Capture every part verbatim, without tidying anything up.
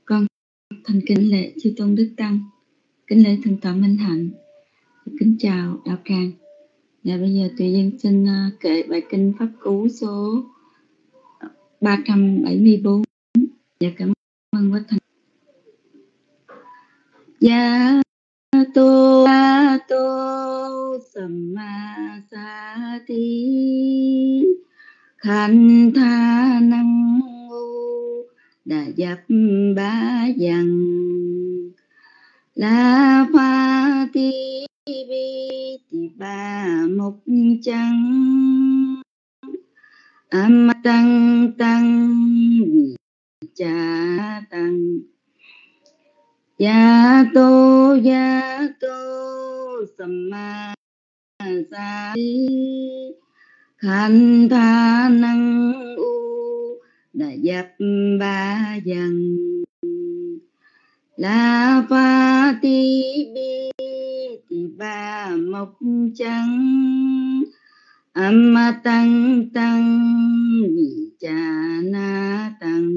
Con thành kính lễ chư tôn đức tăng, kính lễ thượng tọa Minh Hạnh, kính chào đạo tràng. Và bây giờ tùy dân xin uh, kệ bài kinh pháp cú số ba trăm bảy mươi bốn. Và cảm ơn quá thành. Dạ tô a tô samma sa thi khanh tha năng u đà dập ba dằng la pha ti bi ti ba mục chăng am tăng tăng vi cha tăng ya tô ya tô samma sa thi khanh tha năng u đà dập ba dằng la pha ti bi ti ba mộc chăng am tăng tăng vi cha na tăng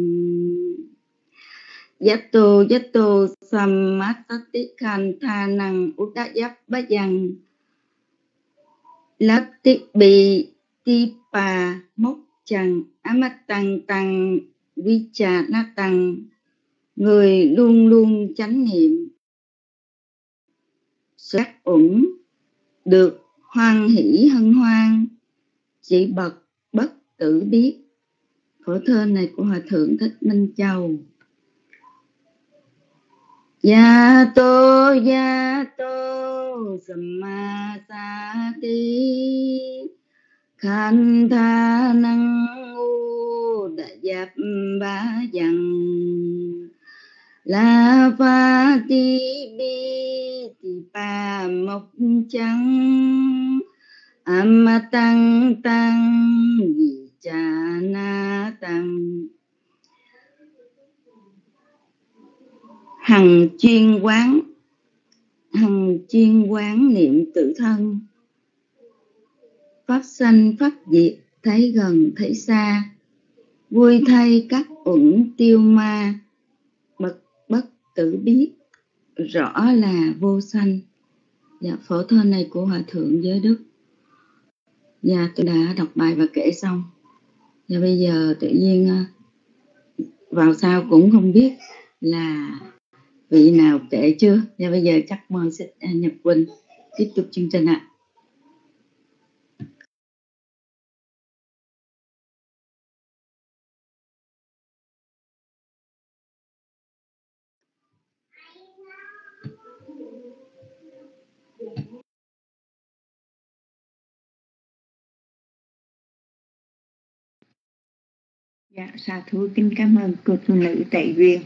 Yatto yatto sammasati khanh tha năng udayap bajang latti bi ti pa mốc chằng amatang tăng vicha na tăng. Người luôn luôn chánh niệm sát ủng được hoan hỷ hân hoan, chỉ bậc bất tử biết. Phổ thơ này của Hòa Thượng Thích Minh Châu. Ya tô ya tô samma sa thi khanh tha năng u đà dập ba dằng la pha ti bi ti pa mộc chăng am tăng tăng vi cha na tăng. Hằng chuyên quán hằng chuyên quán niệm tự thân, pháp sanh pháp diệt thấy gần thấy xa, vui thay các uẩn tiêu ma, bậc bất tử biết rõ là vô sanh. Dạ, phổ thơ này của Hòa Thượng Giới Đức. Dạ, tôi đã đọc bài và kể xong. Và bây giờ tự nhiên vào sau cũng không biết là vị nào kể chưa. Và bây giờ chắc mời Nhật Quỳnh tiếp tục chương trình ạ. Dạ, sa thú kính cảm ơn cô tu nữ Tệ Duyên.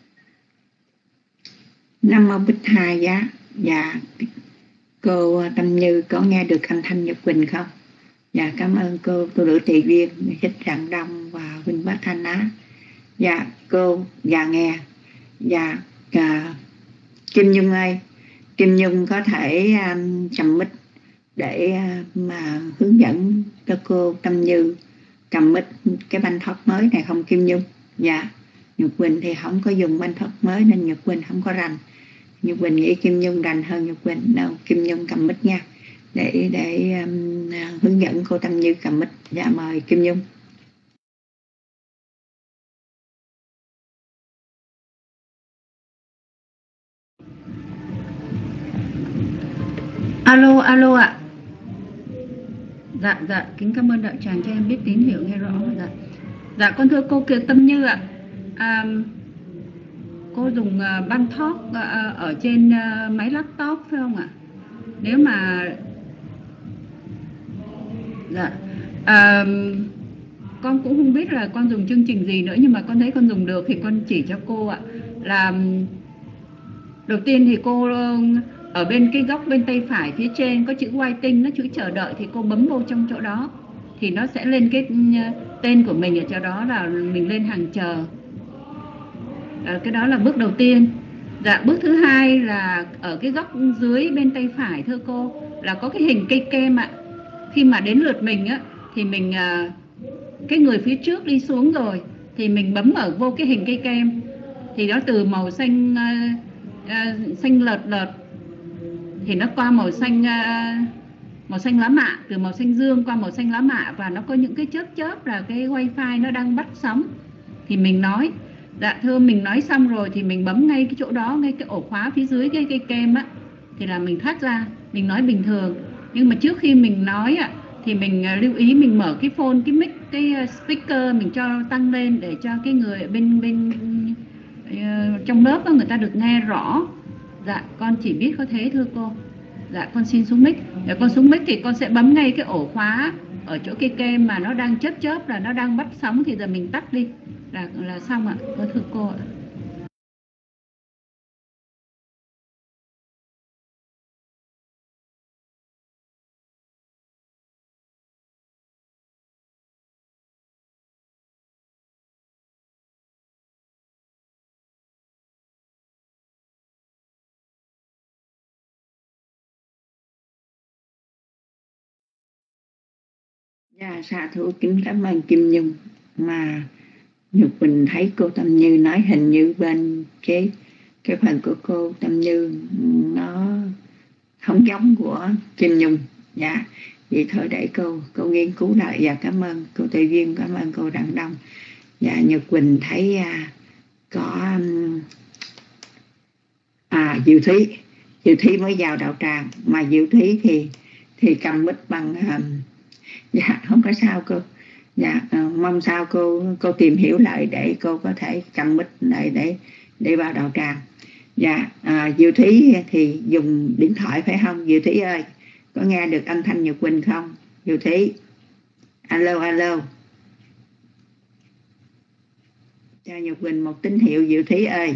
Nam mô Bích Hà Giá. Dạ, cô Tâm Như có nghe được âm thanh Nhật Quỳnh không? Dạ, cảm ơn cô tu nữ Tệ Duyên, Thích Rạng Đông và Vinh Bát Thanh Á. Dạ, cô, dạ nghe. Dạ, à, Kim Nhung ơi, Kim Nhung có thể um, cầm mic để uh, mà hướng dẫn cho cô Tâm Như cầm mic cái banh thoát mới này không Kim Nhung? Dạ, Nhật Quỳnh thì không có dùng banh thoát mới nên Nhật Quỳnh không có rành. Nhật Quỳnh nghĩ Kim Nhung rành hơn Nhật Quỳnh. Đâu, Kim Nhung cầm mic nha, để để um, hướng dẫn cô Tâm Như cầm mic. Dạ, mời Kim Nhung. Alo, alo ạ. Dạ, dạ, kính cảm ơn đạo tràng cho em biết tín hiệu nghe rõ. Dạ, dạ con thưa cô Kiều Tâm Như ạ. À, cô dùng uh, băng thoát uh, ở trên uh, máy laptop phải không ạ? Nếu mà dạ, à, con cũng không biết là con dùng chương trình gì nữa, nhưng mà con thấy con dùng được thì con chỉ cho cô ạ. Là đầu tiên thì cô ở bên cái góc bên tay phải phía trên có chữ waiting, nó chữ chờ đợi, thì cô bấm vô trong chỗ đó thì nó sẽ lên cái tên của mình ở chỗ đó, là mình lên hàng chờ. À, cái đó là bước đầu tiên. Dạ, bước thứ hai là ở cái góc dưới bên tay phải thưa cô là có cái hình cây kem ạ. Khi mà đến lượt mình á thì mình cái người phía trước đi xuống rồi thì mình bấm ở vô cái hình cây kem thì nó từ màu xanh uh, uh, xanh lợt lợt thì nó qua màu xanh uh, màu xanh lá mạ, từ màu xanh dương qua màu xanh lá mạ, và nó có những cái chớp chớp là cái wifi nó đang bắt sóng. Thì mình nói dạ thưa, mình nói xong rồi thì mình bấm ngay cái chỗ đó, ngay cái ổ khóa phía dưới cái cây kem á, thì là mình thoát ra, mình nói bình thường. Nhưng mà trước khi mình nói ạ thì mình lưu ý mình mở cái phone, cái mic, cái speaker mình cho tăng lên để cho cái người bên bên uh, trong lớp đó, người ta được nghe rõ. Dạ con chỉ biết có thế thưa cô. Dạ con xin xuống mic. Để con xuống mic thì con sẽ bấm ngay cái ổ khóa ở chỗ cây kem mà nó đang chớp chớp là nó đang bắt sóng, thì giờ mình tắt đi là là xong ạ. Con thưa cô ạ. Dạ, sa thú kính cảm ơn Kim Nhung. Mà Nhật Quỳnh thấy cô Tâm Như nói hình như bên cái cái phần của cô Tâm Như nó không giống của Kim Nhung. Dạ, vậy thôi để cô cô nghiên cứu lại. Và cảm ơn cô Tây Duyên, cảm ơn cô Đặng Đông. Dạ, Nhật Quỳnh thấy à, có à Diệu Thúy Diệu Thúy mới vào đạo tràng, mà Diệu Thúy thì thì cầm mic bằng um, dạ không có sao cô. Dạ uh, mong sao cô cô tìm hiểu lại để cô có thể cầm mic lại để để vào đạo tràng. Dạ uh, Diệu Thúy thì dùng điện thoại phải không Diệu Thúy ơi? Có nghe được âm thanh Nhật Quỳnh không Diệu Thúy? Alo alo, cho Nhật Quỳnh một tín hiệu Diệu Thúy ơi.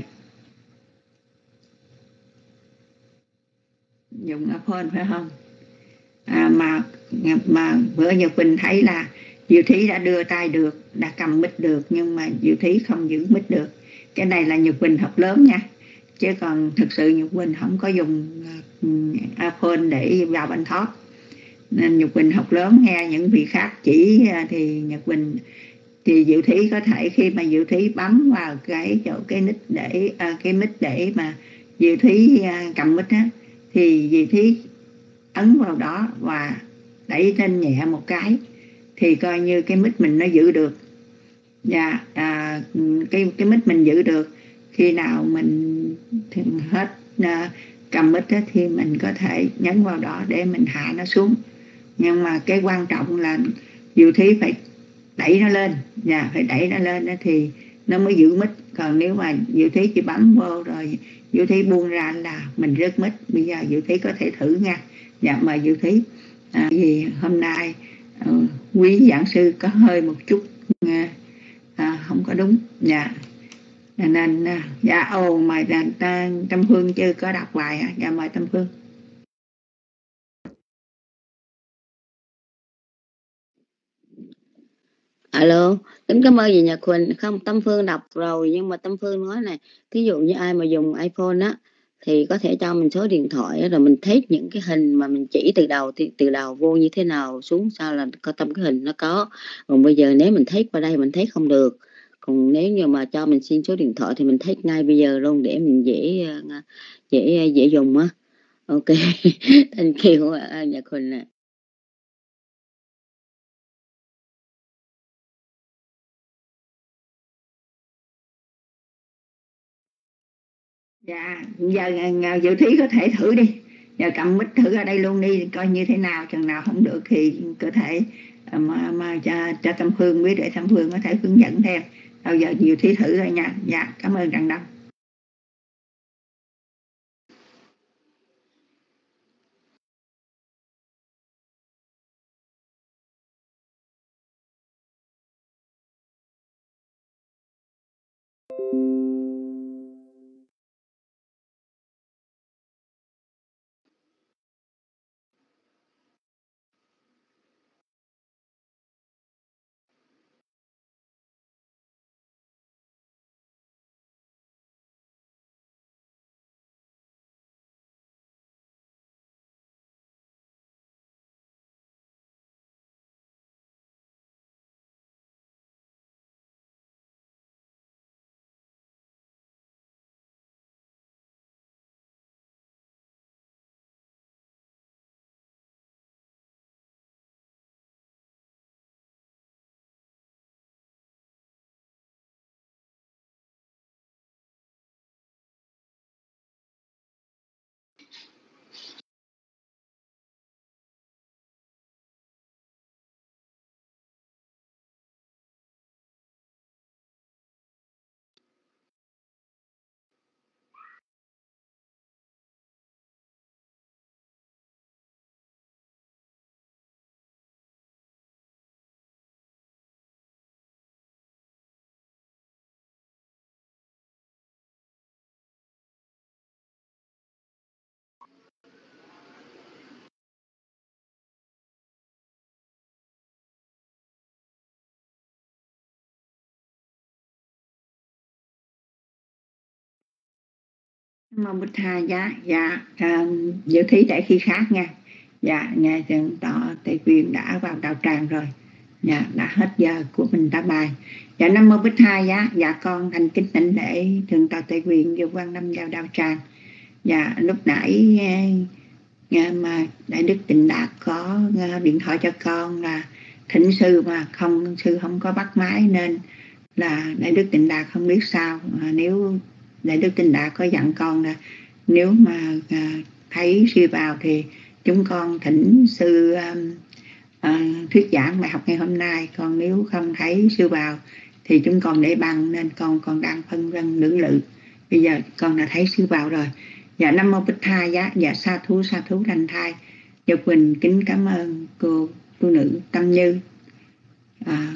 Dùng iPhone phải không? À, mà mà bữa Nhật Quỳnh thấy là Diệu Thúy đã đưa tay được, đã cầm mic được, nhưng mà Diệu Thúy không giữ mic được. Cái này là Nhật Quỳnh học lớn nha, chứ còn thực sự Nhật Quỳnh không có dùng uh, iPhone để vào bánh thoát. Nên Nhật Quỳnh học lớn, nghe những vị khác chỉ uh, thì Nhật Quỳnh thì Diệu Thúy có thể khi mà Diệu Thúy bấm vào cái chỗ cái nick để uh, cái mic để mà Diệu Thúy uh, cầm mic á, thì Diệu Thúy ấn vào đó và đẩy lên nhẹ một cái thì coi như cái mic mình nó giữ được. Và à, cái cái mic mình giữ được, khi nào mình hết à, cầm mic á, thì mình có thể nhấn vào đó để mình hạ nó xuống. Nhưng mà cái quan trọng là Diệu Thúy phải đẩy nó lên, và phải đẩy nó lên đó thì nó mới giữ mic. Còn nếu mà Diệu Thúy chỉ bấm vô rồi Diệu Thúy buông ra là mình rớt mic. Bây giờ Diệu Thúy có thể thử nha. Dạ mời Diệu Thúy. À, vì hôm nay uh, quý giảng sư có hơi một chút uh, uh, không có đúng. Dạ nên uh, dạ ồ mời Tâm Phương chưa có đọc bài hả? Dạ mời Tâm Phương. Alo, tính cảm ơn gì Nhật Quỳnh. Không, Tâm Phương đọc rồi, nhưng mà Tâm Phương nói này, thí dụ như ai mà dùng iPhone á thì có thể cho mình số điện thoại rồi mình thấy những cái hình mà mình chỉ từ đầu từ, từ đầu vô như thế nào xuống sau là có trong cái hình nó có. Còn bây giờ nếu mình thấy qua đây mình thấy không được. Còn nếu như mà cho mình xin số điện thoại thì mình thấy ngay bây giờ luôn để mình dễ dễ dễ dùng á. Ok. Thank you Nhật Quỳnh ạ. Dạ giờ Diệu Thúy có thể thử đi, giờ cầm mic thử ở đây luôn đi, coi như thế nào. Chừng nào không được thì có thể mà, mà cho, cho Tâm Phương biết để Tâm Phương có thể hướng dẫn thêm. Bây giờ Diệu Thúy thử rồi nha. Dạ cảm ơn Đặng Đông. Mô Bụt Tha giá. Dạ, à, Diệu Thí để khi khác nha. Dạ, nghe thượng tọa Tây Quyên đã vào đạo tràng rồi. Dạ, đã hết giờ của mình đã bài. Dạ, Nam Mô Bụt Tha giá. Dạ, con thành kính tịnh lễ thượng tọa Tây Quyên vô Quan Lâm vào đạo tràng. Dạ, lúc nãy nghe mà Đại Đức Tịnh Đạt có điện thoại cho con là thỉnh sư mà không sư không có bắt máy nên là Đại Đức Tịnh Đạt không biết sao. À, nếu Đại Đức Tịnh Đạt có dặn con là nếu mà à, thấy sư vào thì chúng con thỉnh sư à, à, thuyết giảng bài học ngày hôm nay, còn nếu không thấy sư vào thì chúng con để bằng, nên con còn đang phân vân lưỡng lự. Bây giờ con đã thấy sư vào rồi. Dạ, Nam Mô Bích Tha giá. Dạ, sa thú sa thú đành thai. Dạ, Quỳnh kính cảm ơn cô tu nữ Tâm Như, à,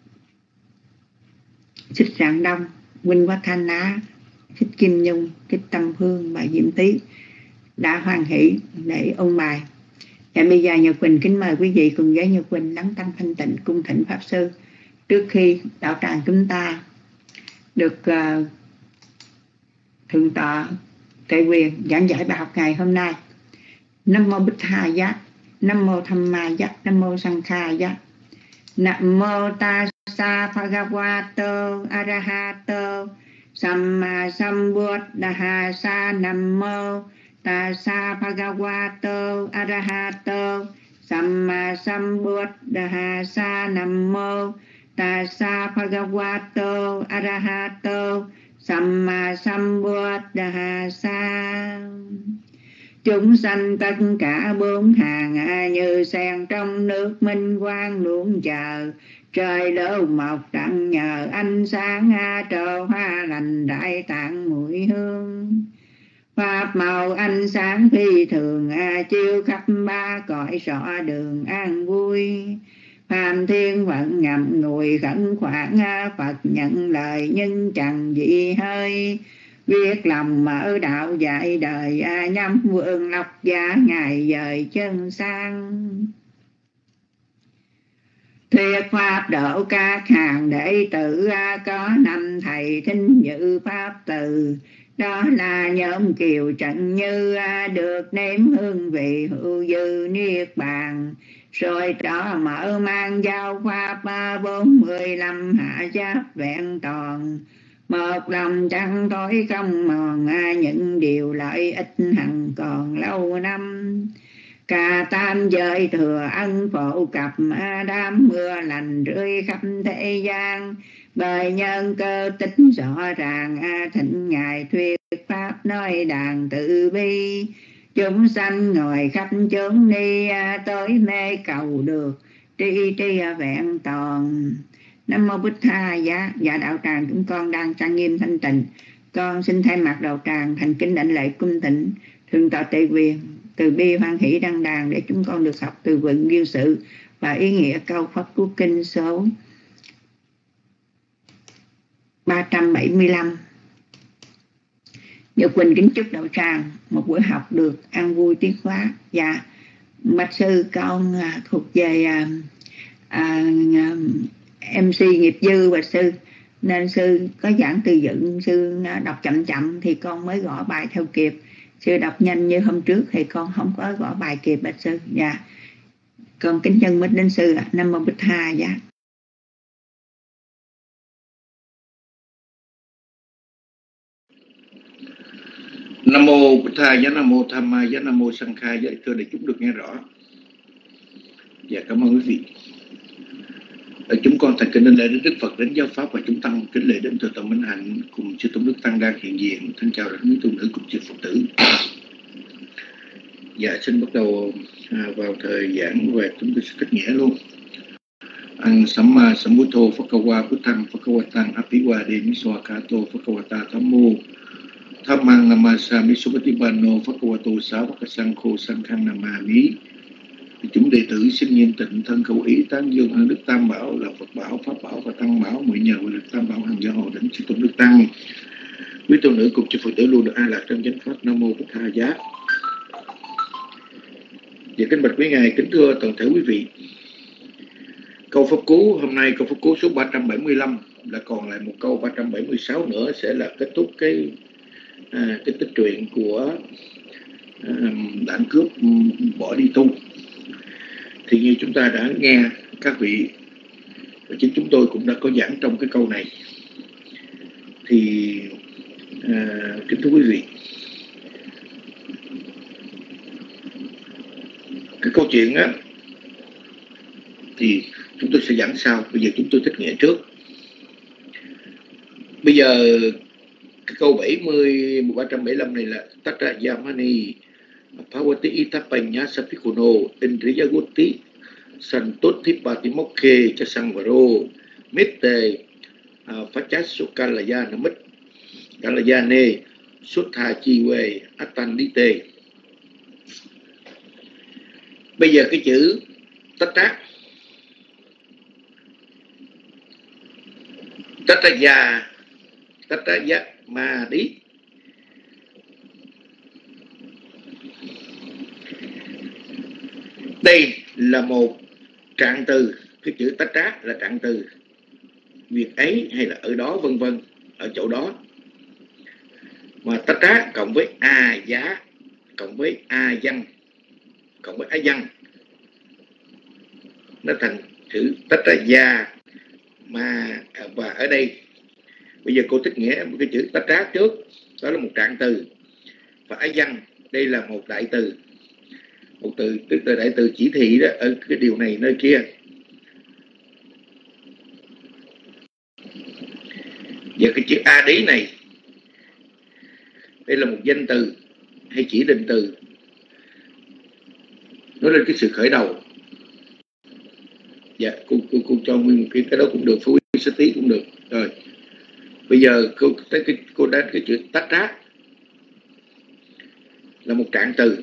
Thích Rạng Đông, Huynh Quá Thanh Á, Thích Kim Nhung, Thích Tâm Hương và Diệm Tí đã hoan hỷ để ôn bài. Dạ, bây giờ Nhật Quỳnh kính mời quý vị cùng với Nhật Quỳnh lắng tâm thanh tịnh cung thỉnh Pháp Sư trước khi đạo tràng chúng ta được uh, thượng tọa Tệ Quyền giảng giải bài học ngày hôm nay. Nam Mô Bích Tha giá. Nam Mô Tham Ma giá. Nam Mô Sang Kha giá. Nam Mô Tassa Bhagavato Arahato Samma Sambuddhassa. Nam Mô Tassa Bhagavato Arahato Samma Sambuddhassa. Nam Mô Tassa Bhagavato Arahato Samma Sambuddhassa. Chúng sanh tất cả bốn hàng như sen trong nước minh quang luôn chờ. Trời đổ mọc đặng nhờ ánh sáng trổ hoa lành đại tạng mùi hương. Pháp màu ánh sáng phi thường chiếu khắp ba cõi rõ đường an vui. Phạm thiên vận ngậm ngùi khẩn khoản Phật nhận lời nhưng chẳng gì hơi. Viết lòng mở đạo dạy đời nhắm vượng lọc giá ngày dời chân sang. Thuyết pháp độ các hàng đệ tử có năm thầy thính dự pháp từ. Đó là nhóm Kiều Trần Như được nếm hương vị hữu dư niết bàn. Rồi đó mở mang giao pháp bốn mươi lăm hạ giáp vẹn toàn. Một lòng chẳng tối không mòn những điều lợi ích hằng còn lâu năm. Cả tam giới thừa ân phổ cập đám mưa lành rơi khắp thế gian. Bởi nhân cơ tính rõ ràng thịnh ngài thuyết pháp nói đàn tự bi. Chúng sanh ngồi khắp chốn ni tới mê cầu được tri tri vẹn toàn. Nam Mô Bích Tha giá. Dạ, đạo tràng chúng con đang trang nghiêm thanh tịnh. Con xin thay mặt đạo tràng thành kính đảnh lễ cung thỉnh thượng tọa Tệ Quyền từ bi hoan hỷ đăng đàn để chúng con được học từ vựng duyên sự và ý nghĩa câu pháp cú kinh số ba trăm bảy mươi lăm. Nhật Quỳnh kính chúc đạo tràng một buổi học được an vui tiến hóa. Dạ, bạch sư con à, thuộc về à, à, em xê nghiệp dư bạch sư, nên sư có giảng từ dựng, sư đọc chậm chậm thì con mới gõ bài theo kịp. Sư đọc nhanh như hôm trước thì con không có gõ bài kịp bạch sư. Dạ, con kính chân mít đến sư ạ. Nam Mô Bích Tha giá. Nam Mô Bích Tha giá. Nam Mô Tham Ma giá. Nam Mô Sang Kha giá. Thưa để chúng được nghe rõ. Dạ, cảm ơn quý vị. Chúng con thành kính đến lễ đến Đức Phật, đến giáo pháp và chúng tăng kính lễ đến Thượng tọa Minh Hạnh cùng chư tôn đức tăng đang hiện diện. Thân chào các quý tu nữ cùng chư Phật tử. Dạ, xin bắt đầu à, vào thời giảng về chúng tôi sẽ cách nghĩa luôn. Ang Samma Sambuddho Phakawa Buddhang Phakawatang Apiwa De Miswakato Phakawata Thammo Thammang Namasami Supatipano Phakawato Savakasangkho Sankhang Namami. Chúng đệ tử xin nghiêm tịnh thân khẩu ý tán dương ân đức Tam Bảo là Phật Bảo, Pháp Bảo và Tăng Bảo, mười nhờ của lực Tam Bảo hàng gia hộ đến chư tôn đức Tăng. Quý tôn nữ cùng chư Phật tử luôn được an lạc trong chánh pháp. Nam Mô Bích Tha giá. Và kính bạch quý ngài, kính thưa toàn thể quý vị. Câu pháp cú hôm nay, câu pháp cú số ba trăm bảy mươi lăm là còn lại một câu ba trăm bảy mươi sáu nữa sẽ là kết thúc cái à, cái tích truyện của à, đảng cướp bỏ đi tu. Thì như chúng ta đã nghe các vị và chính chúng tôi cũng đã có giảng trong cái câu này. Thì à, kính thưa quý vị, cái câu chuyện á thì chúng tôi sẽ giảng sau. Bây giờ chúng tôi thích nghĩa trước. Bây giờ cái câu bảy mươi ba trăm bảy mươi lăm này là Tatra Yamani Bhavati Itapanya Sapikuno Indriyaguti Santutti Patimokkhe Chasangvaro Mitte Phachasukalaya Namit Kalayane Sutha Chiwe Atandite. Bây giờ cái chữ Tatra Tatraya Tatraya mà đi. Đây là một trạng từ. Cái chữ Tatra là trạng từ. Việc ấy hay là ở đó vân vân, ở chỗ đó. Mà Tatra cộng với a giá, cộng với a văn, cộng với a văn, nó thành chữ Tatraya. Mà và ở đây bây giờ cô thích nghĩa một cái chữ Tatra trước, đó là một trạng từ, và a văn đây là một đại từ. Một từ tức là đại từ chỉ thị đó, ở cái điều này nơi kia. Và cái chữ a đí này, đây là một danh từ hay chỉ định từ, nói lên cái sự khởi đầu. Dạ, cô, cô, cô cho nguyên cái, cái đó cũng được, phú ý tí cũng được. Rồi, bây giờ cô tới cái cô đến cái chữ Tatra là một trạng từ.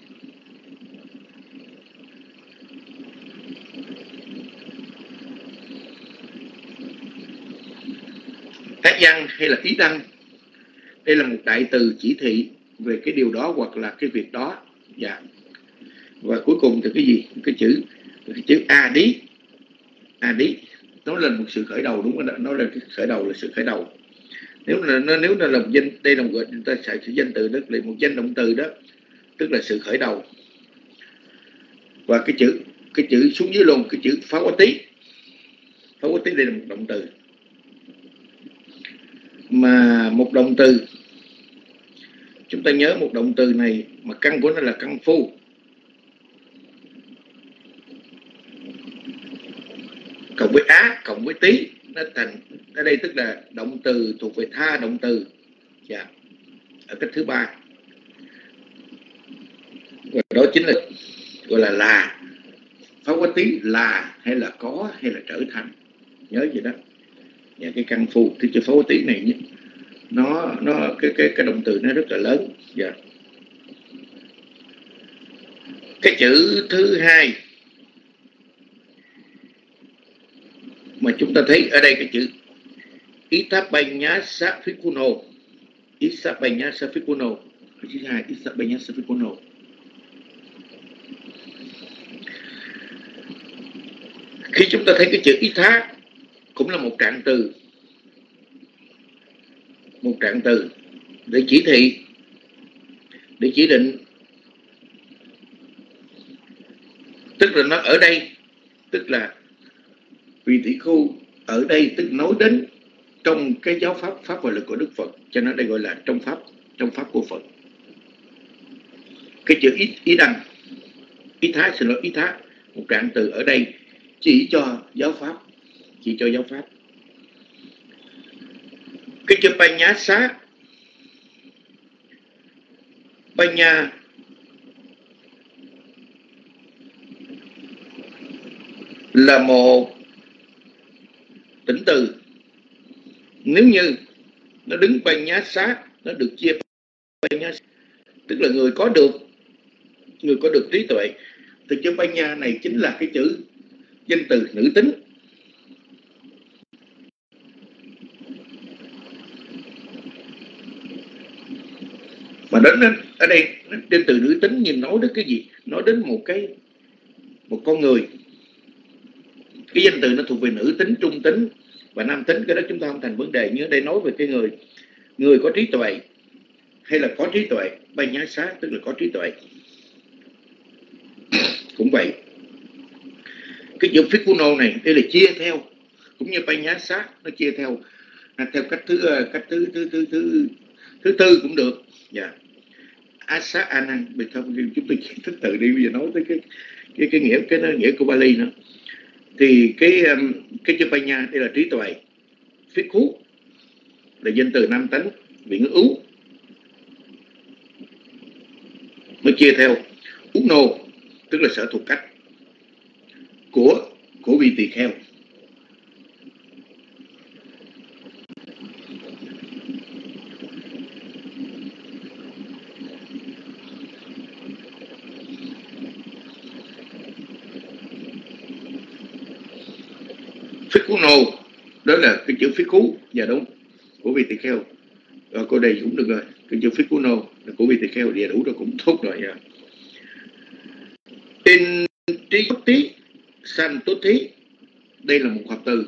Tác văn hay là ý đăng, đây là một đại từ chỉ thị về cái điều đó hoặc là cái việc đó. Dạ. Và cuối cùng thì cái gì? Cái chữ cái chữ a đí. A đí nó là một sự khởi đầu, đúng không? Nó là cái khởi đầu, là sự khởi đầu. Nếu là nó nếu nó là một danh, đây là một người ta xài sự danh từ đó, là một danh động từ đó, tức là sự khởi đầu. Và cái chữ cái chữ xuống dưới luôn, cái chữ phá quá tí. Phá quá tí đây là một động từ. Mà một động từ, chúng ta nhớ một động từ này mà căn của nó là căn phu. Cộng với á, cộng với tí, nó thành, ở đây tức là động từ thuộc về tha động từ. Dạ. Ở cách thứ ba. Và đó chính là gọi là là. Phá quá tí là hay là có hay là trở thành. Nhớ vậy đó. Dạ, cái căn phu thì chữ phá quá tí này nó nó cái cái cái động từ nó rất là lớn. Dạ. Cái chữ thứ hai mà chúng ta thấy ở đây, cái chữ Itapanya Sapikuno. Itapanya Sapikuno. Cái chữ hai Itapanya Sapikuno. Khi chúng ta thấy cái chữ Itha cũng là một trạng từ. Một trạng từ để chỉ thị, để chỉ định. Tức là nó ở đây, tức là vị tỷ khu ở đây, tức nói đến trong cái giáo pháp, pháp và lực của Đức Phật, cho nên đây gọi là trong pháp, trong pháp của Phật. Cái chữ ý, ý đăng, ý thái, xin lỗi, ý thái, một trạng từ ở đây chỉ cho giáo pháp, chỉ cho giáo pháp. Cái chữ Panya xá, Panya là một tỉnh từ. Nếu như nó đứng Panya xá, nó được chia Panya, tức là người có được, người có được trí tuệ. Thì chữ Panya này chính là cái chữ danh từ nữ tính. Mà đến ở đây danh từ nữ tính nhìn nói đến cái gì? Nói đến một cái một con người. Cái danh từ nó thuộc về nữ tính, trung tính và nam tính. Cái đó chúng ta không thành vấn đề. Nhưng ở đây nói về cái người, người có trí tuệ. hay là có trí tuệ. Panyasa tức là có trí tuệ. Cũng vậy, cái chữ Phikuno này đây là chia theo, cũng như Panyasa nó chia theo theo cách thứ cách thứ thứ thứ thứ thứ tư cũng được. Dạ. Yeah. Asa Anand, bây giờ chúng tôi chỉ thức tự đi, bây giờ nói tới cái cái cái nghĩa cái nghĩa của Bali nữa. Thì cái cái chữ Panya đây là trí tuệ, Phikku là danh từ nam tánh, vị ngữ ú, mới chia theo Uno tức là sở thuộc cách của của vị tỳ kheo. Phikuno đó là cái chữ Phikku, dạ đúng, của vị tỳ kheo. Rồi cô đây cũng được rồi, cái chữ Phikuno là của vị tỳ kheo, dạ đủ rồi, cũng tốt rồi. Dạ. Indriyati Santuti, đây là một hợp từ.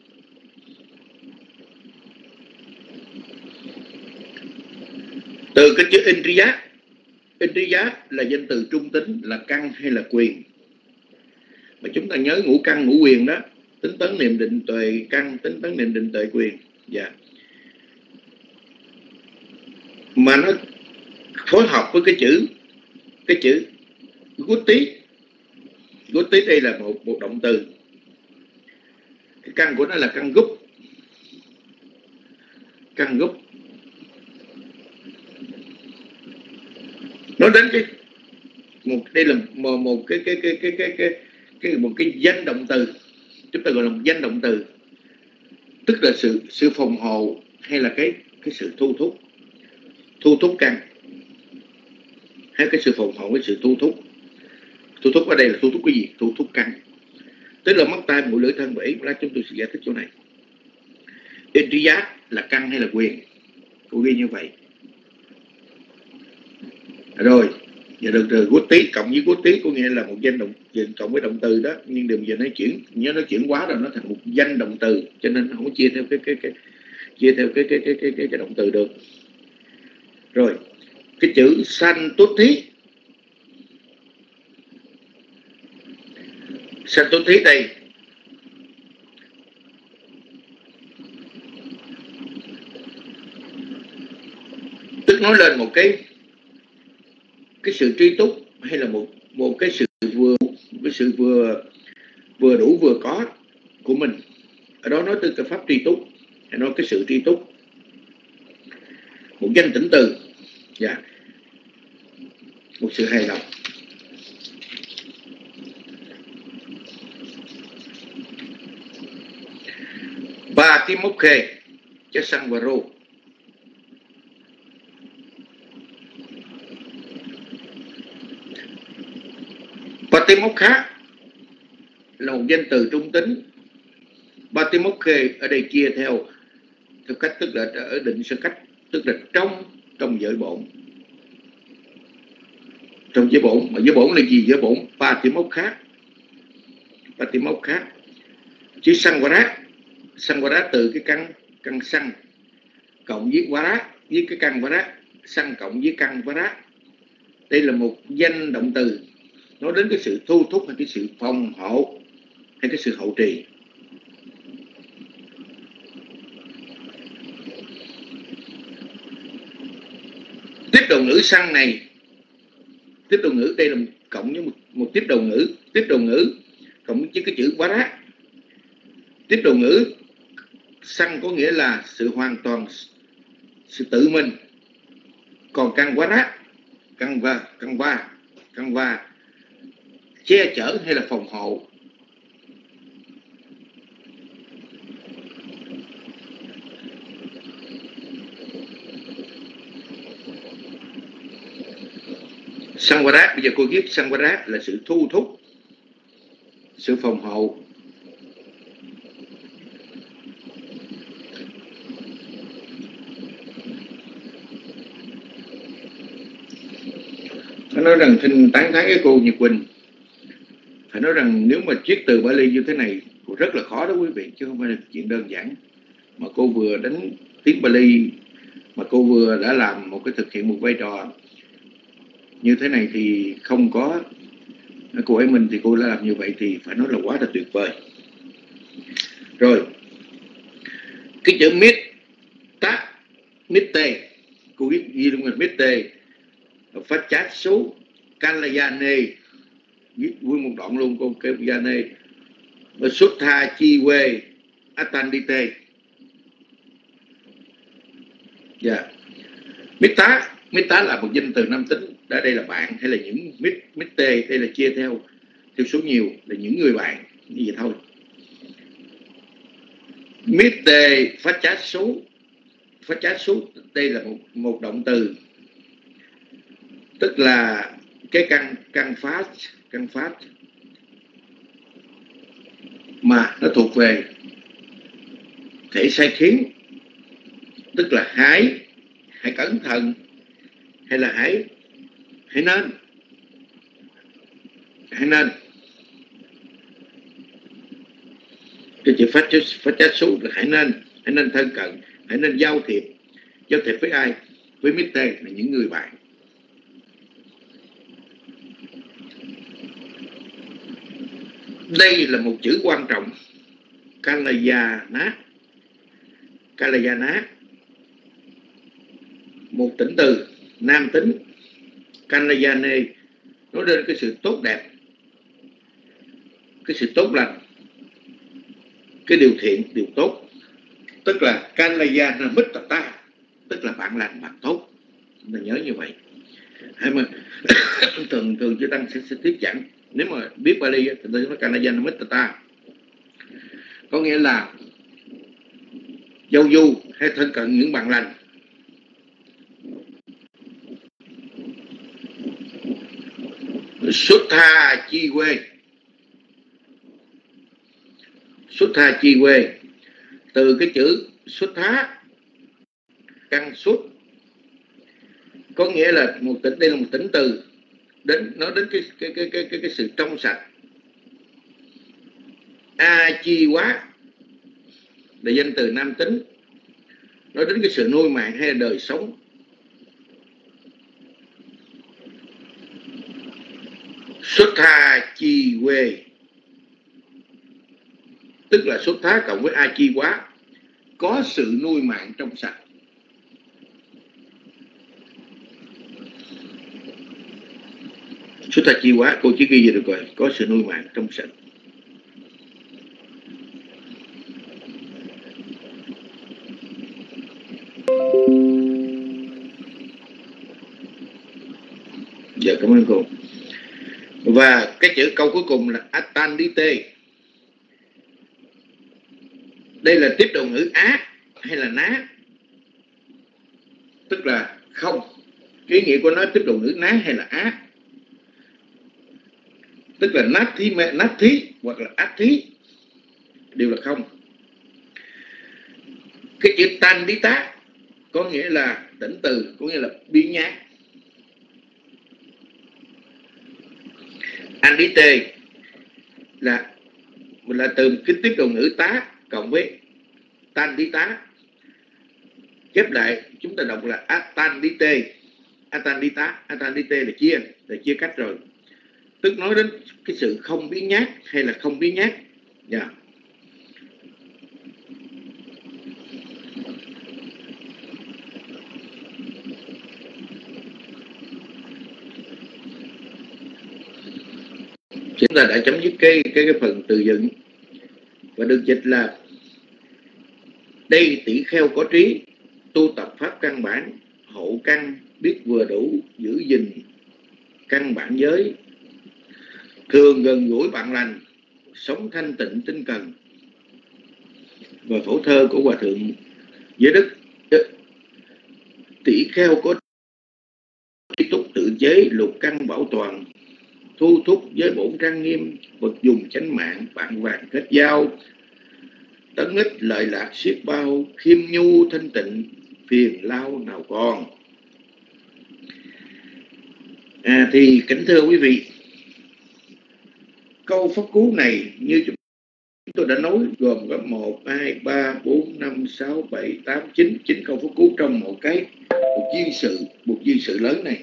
Từ cái chữ Indriya, Indriya là danh từ trung tính, là căn hay là quyền. Mà chúng ta nhớ ngũ căn ngũ quyền đó, tính tấn niệm định tuệ căn, tính tấn niệm định tuệ quyền. Dạ. Mà nó phối hợp với cái chữ cái chữ Guti. Guti đây là một, một động từ. Cái căn của nó là căn gúp. Căn gúp. Nói đến cái một đây là một, một cái cái cái cái cái cái cái một cái danh động từ, chúng ta gọi là một danh động từ, tức là sự sự phòng hộ hay là cái cái sự thu thúc, thu thúc căn, hay cái sự phòng hộ với sự thu thúc. Thu thúc ở đây là thu thúc cái gì? Thu thúc căn, tức là mắt tai mũi lưỡi thân và ý. Ra chúng tôi sẽ giải thích chỗ này. Indriya là căn hay là quyền, cô ghi như vậy. Rồi giờ được từ Guti cộng với Guti có nghĩa là một danh động cộng với động từ đó, nhưng đừng giờ nó chuyển, nhớ nó chuyển quá rồi, nó thành một danh động từ, cho nên nó không chia theo cái cái cái chia theo cái cái cái cái cái, cái động từ được. Rồi cái chữ Santuti, Santuti đây tức nói lên một cái cái sự tri túc, hay là một một cái sự vừa cái sự vừa vừa đủ vừa có của mình. Ở đó nói từ cái pháp tri túc, hay nói cái sự tri túc, một danh tỉnh từ. Dạ. Yeah. Một sự hài lòng. Patimokkhe Chasangvaro, Patimokha là một danh từ trung tính. Patimokkhe ở đây chia theo theo cách, tức là ở định sơ cách, tức là trong trong giới bổn, trong giới bổn. Mà giới bổn là gì? Giới bổn Patimokha, Patimokha. Chữ Sangvara, Sangvara từ cái căn căn sanh cộng với vara, với cái căn vara, sanh cộng với căn vara. Đây là một danh động từ nói đến cái sự thu thúc, hay cái sự phòng hộ, hay cái sự hậu trì. Tiếp đầu ngữ sanh này, tiếp đầu ngữ đây là cộng với một, một tiếp đầu ngữ, tiếp đầu ngữ cộng với cái chữ vara. Tiếp đầu ngữ sanh có nghĩa là sự hoàn toàn, sự tự mình. Còn căn vara, căn va, căn va, căn va che chở hay là phòng hộ. Sangvara, bây giờ cô viết Sangvara là sự thu thúc, sự phòng hộ. Phải nói rằng xin tán thán với cô Nhật Quỳnh. Phải nói rằng nếu mà viết từ Bali như thế này rất là khó đó quý vị, chứ không phải là chuyện đơn giản. Mà cô vừa đánh tiếng Bali mà cô vừa đã làm một cái thực hiện một vai trò như thế này thì không có cô ấy mình thì cô đã làm như vậy thì phải nói là quá là tuyệt vời. Rồi cái chữ mít tá mít tê, cô biết gì đúng không? Mít tê phát chát số Kalayane, viết nguyên một đoạn luôn cô Kalayane, và xuất tha chi quê Atandite. Dạ, mít tá, mít tá là một danh từ nam tính, ở đây là bạn hay là những mít mít tê, đây là chia theo theo số nhiều là những người bạn như vậy thôi. Mít tê phát chát số, phát chát số đây là một một động từ, tức là cái căn căn phát căn phát mà nó thuộc về thể sai khiến, tức là hãy hãy cẩn thận hay là hãy hãy nên hãy nên cái chữ phát phát chát số là hãy nên hãy nên thân cận, hãy nên giao thiệp giao thiệp với ai? Với mít tê là những người bạn. Đây là một chữ quan trọng, Kalayana, Kalayana, một tính từ nam tính, Kalayane, nói đến cái sự tốt đẹp, cái sự tốt lành, cái điều thiện, điều tốt, tức là Kalayana Mittata, tức là bạn lành, bạn tốt. Chúng ta nhớ như vậy. Hay mà thường thường chư tăng sẽ, sẽ tiếp giảng, nếu mà biết Bali thì tôi nói Kalayana Mittata, có nghĩa là giao du hay thân cận những bạn lành. Xuất tha chi quê, xuất tha chi quê, từ cái chữ xuất thá, căn xuất, có nghĩa là một tính, đây là một tính từ đến nói đến cái cái cái cái cái, cái sự trong sạch. A chi quá là danh từ nam tính, nói đến cái sự nuôi mạng hay là đời sống. Xuất tha chi quê, tức là xuất thá cộng với a chi quá, có sự nuôi mạng trong sạch. Xuất tha chi quá, cô chỉ ghi vậy được rồi, có sự nuôi mạng trong sạch. Dạ, cảm ơn cô. Và cái chữ câu cuối cùng là Atandite. Đây là tiếp đầu ngữ á hay là ná, tức là không. Cái nghĩa của nó tiếp đầu ngữ ná hay là á, tức là nát thí, nát thí hoặc là át thí đều là không. Cái chữ tan đi tá có nghĩa là tỉnh từ, có nghĩa là biến nhát. Andite là là từ cái tiếp đầu ngữ tá cộng với tan đi tá, chép lại chúng ta đọc là atandite, atandita, atandite là chia, là chia cách rồi, tức nói đến cái sự không biến nhát hay là không biến nhát. Dạ. Yeah. Chúng ta đã chấm dứt cái cái cái phần từ dựng và được dịch là: đây tỷ kheo có trí, tu tập pháp căn bản, hộ căn biết vừa đủ, giữ gìn căn bản giới, thường gần gũi bạn lành, sống thanh tịnh tinh cần. Và phổ thơ của Hòa thượng Giới Đức: tỷ kheo có trí túc tự chế, lục căn bảo toàn, thu thúc giới bổn trang nghiêm, vật dùng chánh mạng, vạn vàng kết giao, tấn ích lợi lạc siết bao, khiêm nhu thanh tịnh, phiền lao nào còn. À, thì kính thưa quý vị, câu pháp cú này như chúng tôi đã nói gồm có một, hai, ba, bốn, năm, sáu, bảy, tám, chín, chín câu pháp cú trong một cái một duyên sự, một duyên sự lớn này.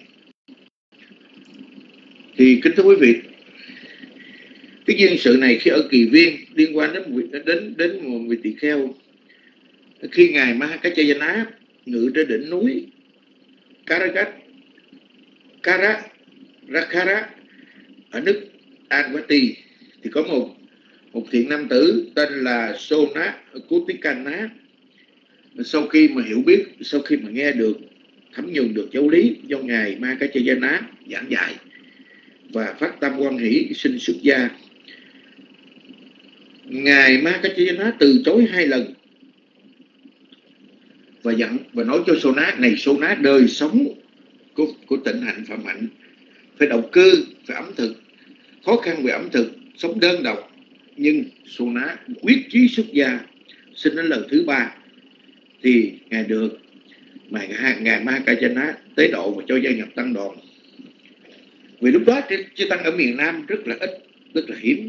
Thì kính thưa quý vị, cái duyên sự này khi ở Kỳ Viên liên quan đến đến đến một vị tỳ kheo, khi ngài Mahakachayana ngự trên đỉnh núi Karagat Kara Rakhara ở nước Anvati, thì có một một thiện nam tử tên là Sona Kutikana. Sau khi mà hiểu biết, sau khi mà nghe được, thấm nhuần được giáo lý do ngài Mahakachayana giảng dạy và phát tâm hoan hỷ xin xuất gia, ngài Mahakachayana từ chối hai lần và dặn và nói cho Sona: này Sona, đời sống của, của tịnh hạnh phạm hạnh phải độc cư, phải ẩm thực, khó khăn về ẩm thực, sống đơn độc, nhưng Sona quyết chí xuất gia. Xin đến lần thứ ba thì ngài được mà ngài Mahakachayana tế độ và cho gia nhập tăng đoàn. Vì lúc đó chư tăng ở miền Nam rất là ít, rất là hiếm,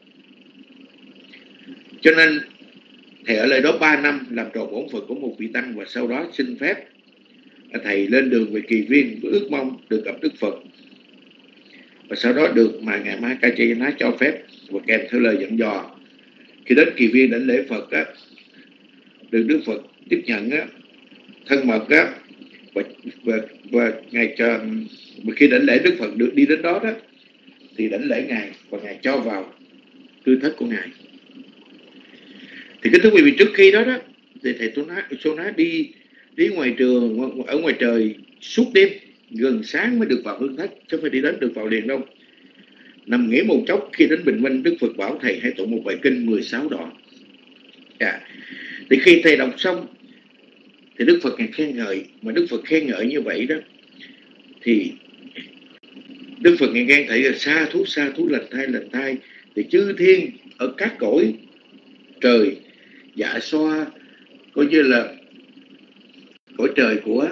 cho nên thầy ở lại đó ba năm làm tròn bổn phận của một vị tăng, và sau đó xin phép thầy lên đường về Kỳ Viên với ước mong được gặp Đức Phật, và sau đó được mà ngài Mahakachayana cho phép và kèm theo lời dặn dò. Khi đến Kỳ Viên đảnh lễ Phật á, được Đức Phật tiếp nhận á, thân mật á, và, và, và ngài cho, và khi đảnh lễ Đức Phật được đi đến đó đó thì đảnh lễ ngài và ngài cho vào tư thất của ngài. Thì cái thưa quý vị, trước khi đó đó thì thầy Sona đi đi ngoài trường ở ngoài trời suốt đêm, gần sáng mới được vào hương thất, chứ không phải đi đến được vào liền đâu. Nằm nghỉ một chốc, khi đến bình minh Đức Phật bảo thầy hãy tụng một bài kinh mười sáu đoạn. Yeah. Thì khi thầy đọc xong thì Đức Phật ngài khen ngợi, mà Đức Phật khen ngợi như vậy đó thì Đức Phật ngài khen thầy là sa thú sa thú lành thai lành thai. Thì chư thiên ở các cõi trời dạ xoa, coi như là cõi trời của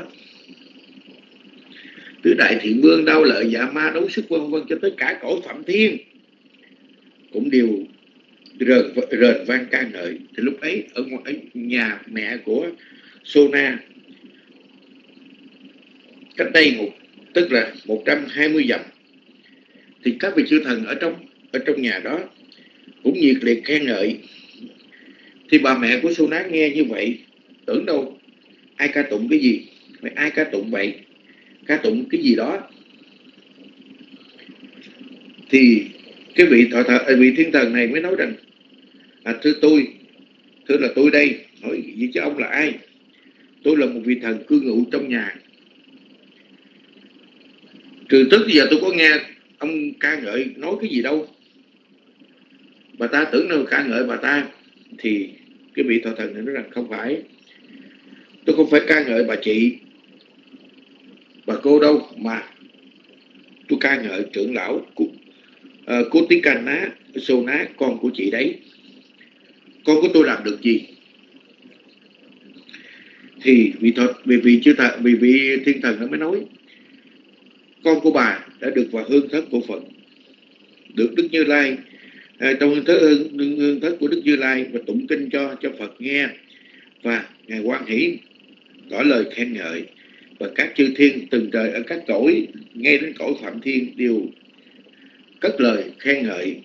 tứ đại thiện vương, đau lợi, dạ ma, đấu sức, vân vân, cho tới cả cõi phạm thiên cũng đều rền, rền vang ca ngợi. Thì lúc ấy ở ngoài nhà mẹ của Sona, cách đây một tức là một trăm hai mươi dặm, thì các vị chư thần ở trong ở trong nhà đó cũng nhiệt liệt khen ngợi. Thì bà mẹ của Sona nghe như vậy tưởng đâu ai ca tụng cái gì, vậy ai ca tụng vậy, ca tụng cái gì đó. Thì cái vị thọ thọ vị thiên thần này mới nói rằng à, thưa tôi, thưa là tôi đây. Hỏi gì chứ ông là ai? Tôi là một vị thần cư ngụ trong nhà. Từ trước giờ tôi có nghe ông ca ngợi nói cái gì đâu. Bà ta tưởng đâu ca ngợi bà ta. Thì cái vị thọ thần này nói rằng không phải, tôi không phải ca ngợi bà chị, bà cô đâu, mà tôi ca ngợi trưởng lão của uh, Kutikana Sona, con của chị đấy. Con của tôi làm được gì? Thì vị thọ, vì vị chư thần, vì vị thiên thần nó mới nói con của bà đã được vào hương thất của Phật, được Đức Như Lai à, trong hương thất, hương, hương thất của Đức Như Lai, và tụng kinh cho cho Phật nghe, và ngài hoan hỷ tỏ lời khen ngợi, và các chư thiên từng trời ở các cõi ngay đến cõi phạm thiên đều cất lời khen ngợi.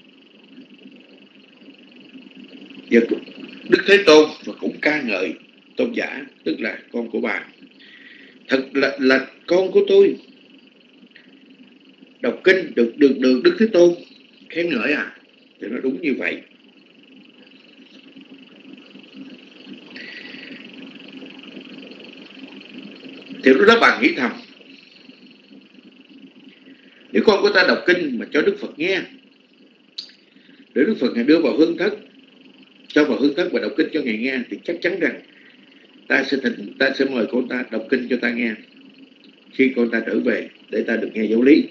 Và Đức Thế Tôn và cũng ca ngợi tôn giả, tức là con của bà. Thật là, là con của tôi đọc kinh được được được Đức Thế Tôn khen ngợi à? Thì nó đúng như vậy. Thì lúc đó bà nghĩ thầm, nếu con của ta đọc kinh mà cho Đức Phật nghe, để Đức Phật ngài đưa vào hương thất, cho vào hương thất và đọc kinh cho ngài nghe, thì chắc chắn rằng ta sẽ thịnh, ta sẽ mời con ta đọc kinh cho ta nghe khi con ta trở về, để ta được nghe giáo lý.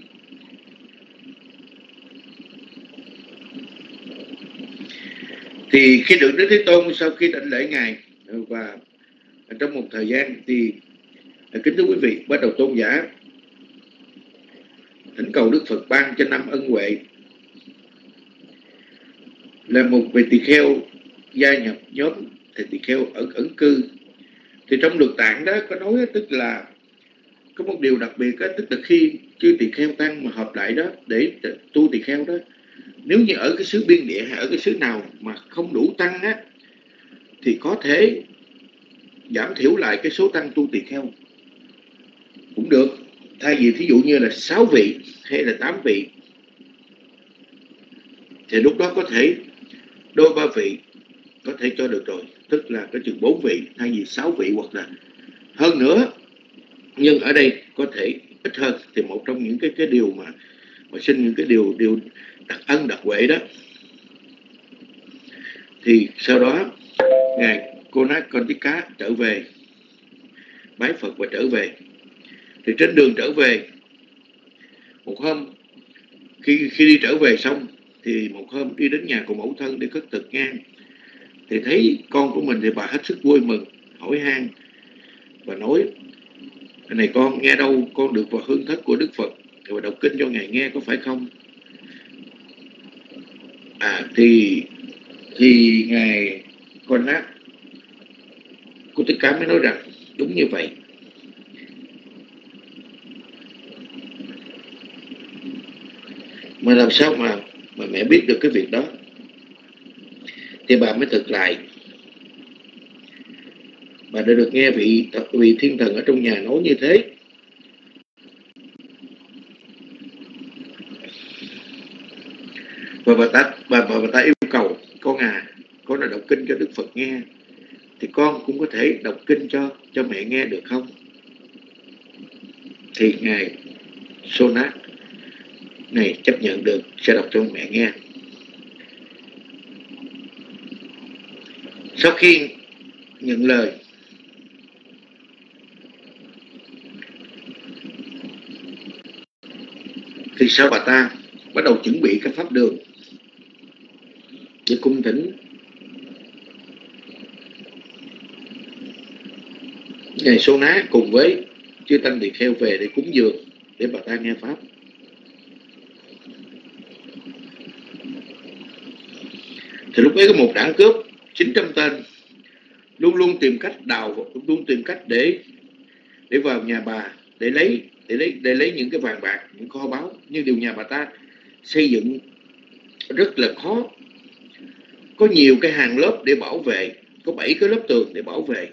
Thì khi được Đức Thế Tôn sau khi đảnh lễ ngài và trong một thời gian thì kính thưa quý vị, bắt đầu tôn giả thỉnh cầu Đức Phật ban cho năm ân huệ. là một vị tỳ kheo gia nhập nhóm thầy tỳ kheo ở ẩn cư. Thì trong luật tạng đó có nói, tức là có một điều đặc biệt đó, tức là khi chư tỳ kheo tăng mà họp lại đó để tu tỳ kheo đó, nếu như ở cái xứ biên địa hay ở cái xứ nào mà không đủ tăng á, thì có thể giảm thiểu lại cái số tăng tu tỳ kheo cũng được. Thay vì thí dụ như là sáu vị hay là tám vị, thì lúc đó có thể đôi ba vị có thể cho được rồi, tức là có chừng bốn vị thay vì sáu vị hoặc là hơn nữa. Nhưng ở đây có thể ít hơn, thì một trong những cái cái điều mà mà xin những cái điều điều đặc ân đặc huệ đó. Thì sau đó ngài Konak Kontika trở về bái Phật và trở về. Thì trên đường trở về, một hôm khi khi đi trở về xong, thì một hôm đi đến nhà của mẫu thân để cất thực nhang, thì thấy con của mình, thì bà hết sức vui mừng, hỏi han và nói: này con, nghe đâu con được vào hương thất của Đức Phật và đọc kinh cho ngài nghe, có phải không? À thì thì ngài Konak Kontika mới nói rằng đúng như vậy. Mà làm sao mà mà mẹ biết được cái việc đó? Thì bà mới thực lại. Bà đã được nghe vị vị thiên thần ở trong nhà nói như thế. Và bà ta bà, bà, bà ta yêu cầu con à, con đã đọc kinh cho Đức Phật nghe, thì con cũng có thể đọc kinh cho cho mẹ nghe được không? Thì ngài Sonat này chấp nhận được, sẽ đọc cho mẹ nghe. Sau khi nhận lời, thì sau bà ta bắt đầu chuẩn bị các pháp đường để cung thỉnh ngài Sonat cùng với chư tăng tỳ kheo về để cúng dường, để bà ta nghe pháp. Thì lúc ấy có một đảng cướp chín trăm tên luôn luôn tìm cách đào, luôn tìm cách để để vào nhà bà để lấy để lấy để lấy những cái vàng bạc, những kho báu. Nhưng điều nhà bà ta xây dựng rất là khó, có nhiều cái hàng lớp để bảo vệ, có bảy cái lớp tường để bảo vệ,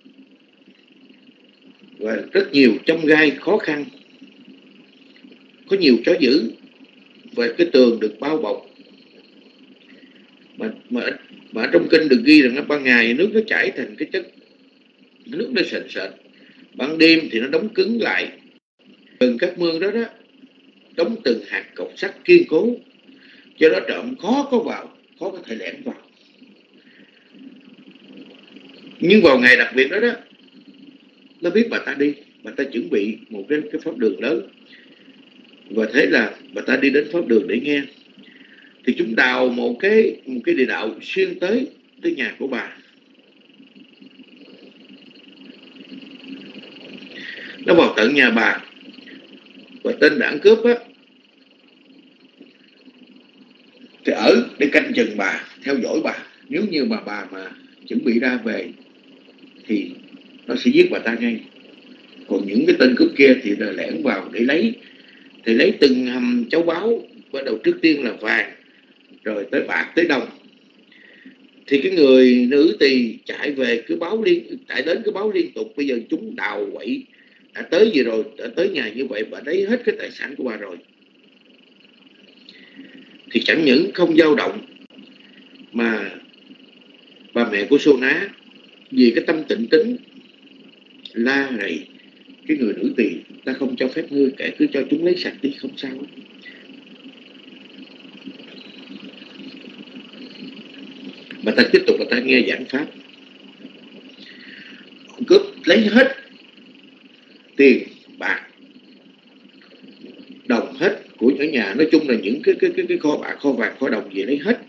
và rất nhiều chông gai khó khăn, có nhiều chó dữ, và cái tường được bao bọc. Mà, mà, mà ở trong kinh được ghi rằng ban ngày nước nó chảy thành cái chất, nước nó sệt sệt, ban đêm thì nó đóng cứng lại. Từng các mương đó đó đóng từng hạt cọc sắt kiên cố, do đó trộm khó có vào, khó có thể lẻn vào. Nhưng vào ngày đặc biệt đó đó, nó biết bà ta đi, bà ta chuẩn bị một cái, cái pháp đường lớn, và thế là bà ta đi đến pháp đường để nghe. Thì chúng đào một cái một cái địa đạo xuyên tới tới nhà của bà. Nó vào tận nhà bà, và tên đảng cướp á thì ở để canh chừng bà, theo dõi bà. Nếu như mà bà mà chuẩn bị ra về thì nó sẽ giết bà ta ngay. Còn những cái tên cướp kia thì là lẻn vào để lấy, thì lấy từng hầm cháu báu. Bắt đầu trước tiên là vàng, rồi tới bạc, tới đồng. Thì cái người nữ tỳ chạy về cứ báo liên chạy đến cứ báo liên tục. Bây giờ chúng đào quậy, đã tới gì rồi, đã tới nhà như vậy, bà lấy hết cái tài sản của bà rồi. Thì chẳng những không dao động, mà bà mẹ của Sona vì cái tâm tịnh tính la rầy cái người nữ tỳ: ta không cho phép ngươi, kể cứ cho chúng lấy sạch đi, không sao hết. Bà ta tiếp tục, bà ta nghe giảng pháp. Cướp lấy hết tiền bạc đồng hết của ở nhà, nói chung là những cái cái cái, cái kho bạc, kho vàng, kho đồng gì lấy hết.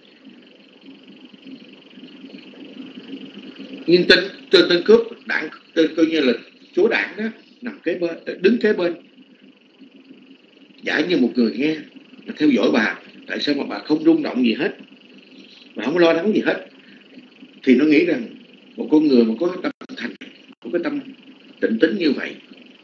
Nhưng tên tên, tên cướp đảng, tên coi như là số đảng đó, nằm kế bên, đứng kế bên, giả như một người nghe, mà theo dõi bà. Tại sao mà bà không rung động gì hết? và không lo lắng gì hết, thì nó nghĩ rằng một con người mà có tâm thành, có cái tâm tịnh tín như vậy,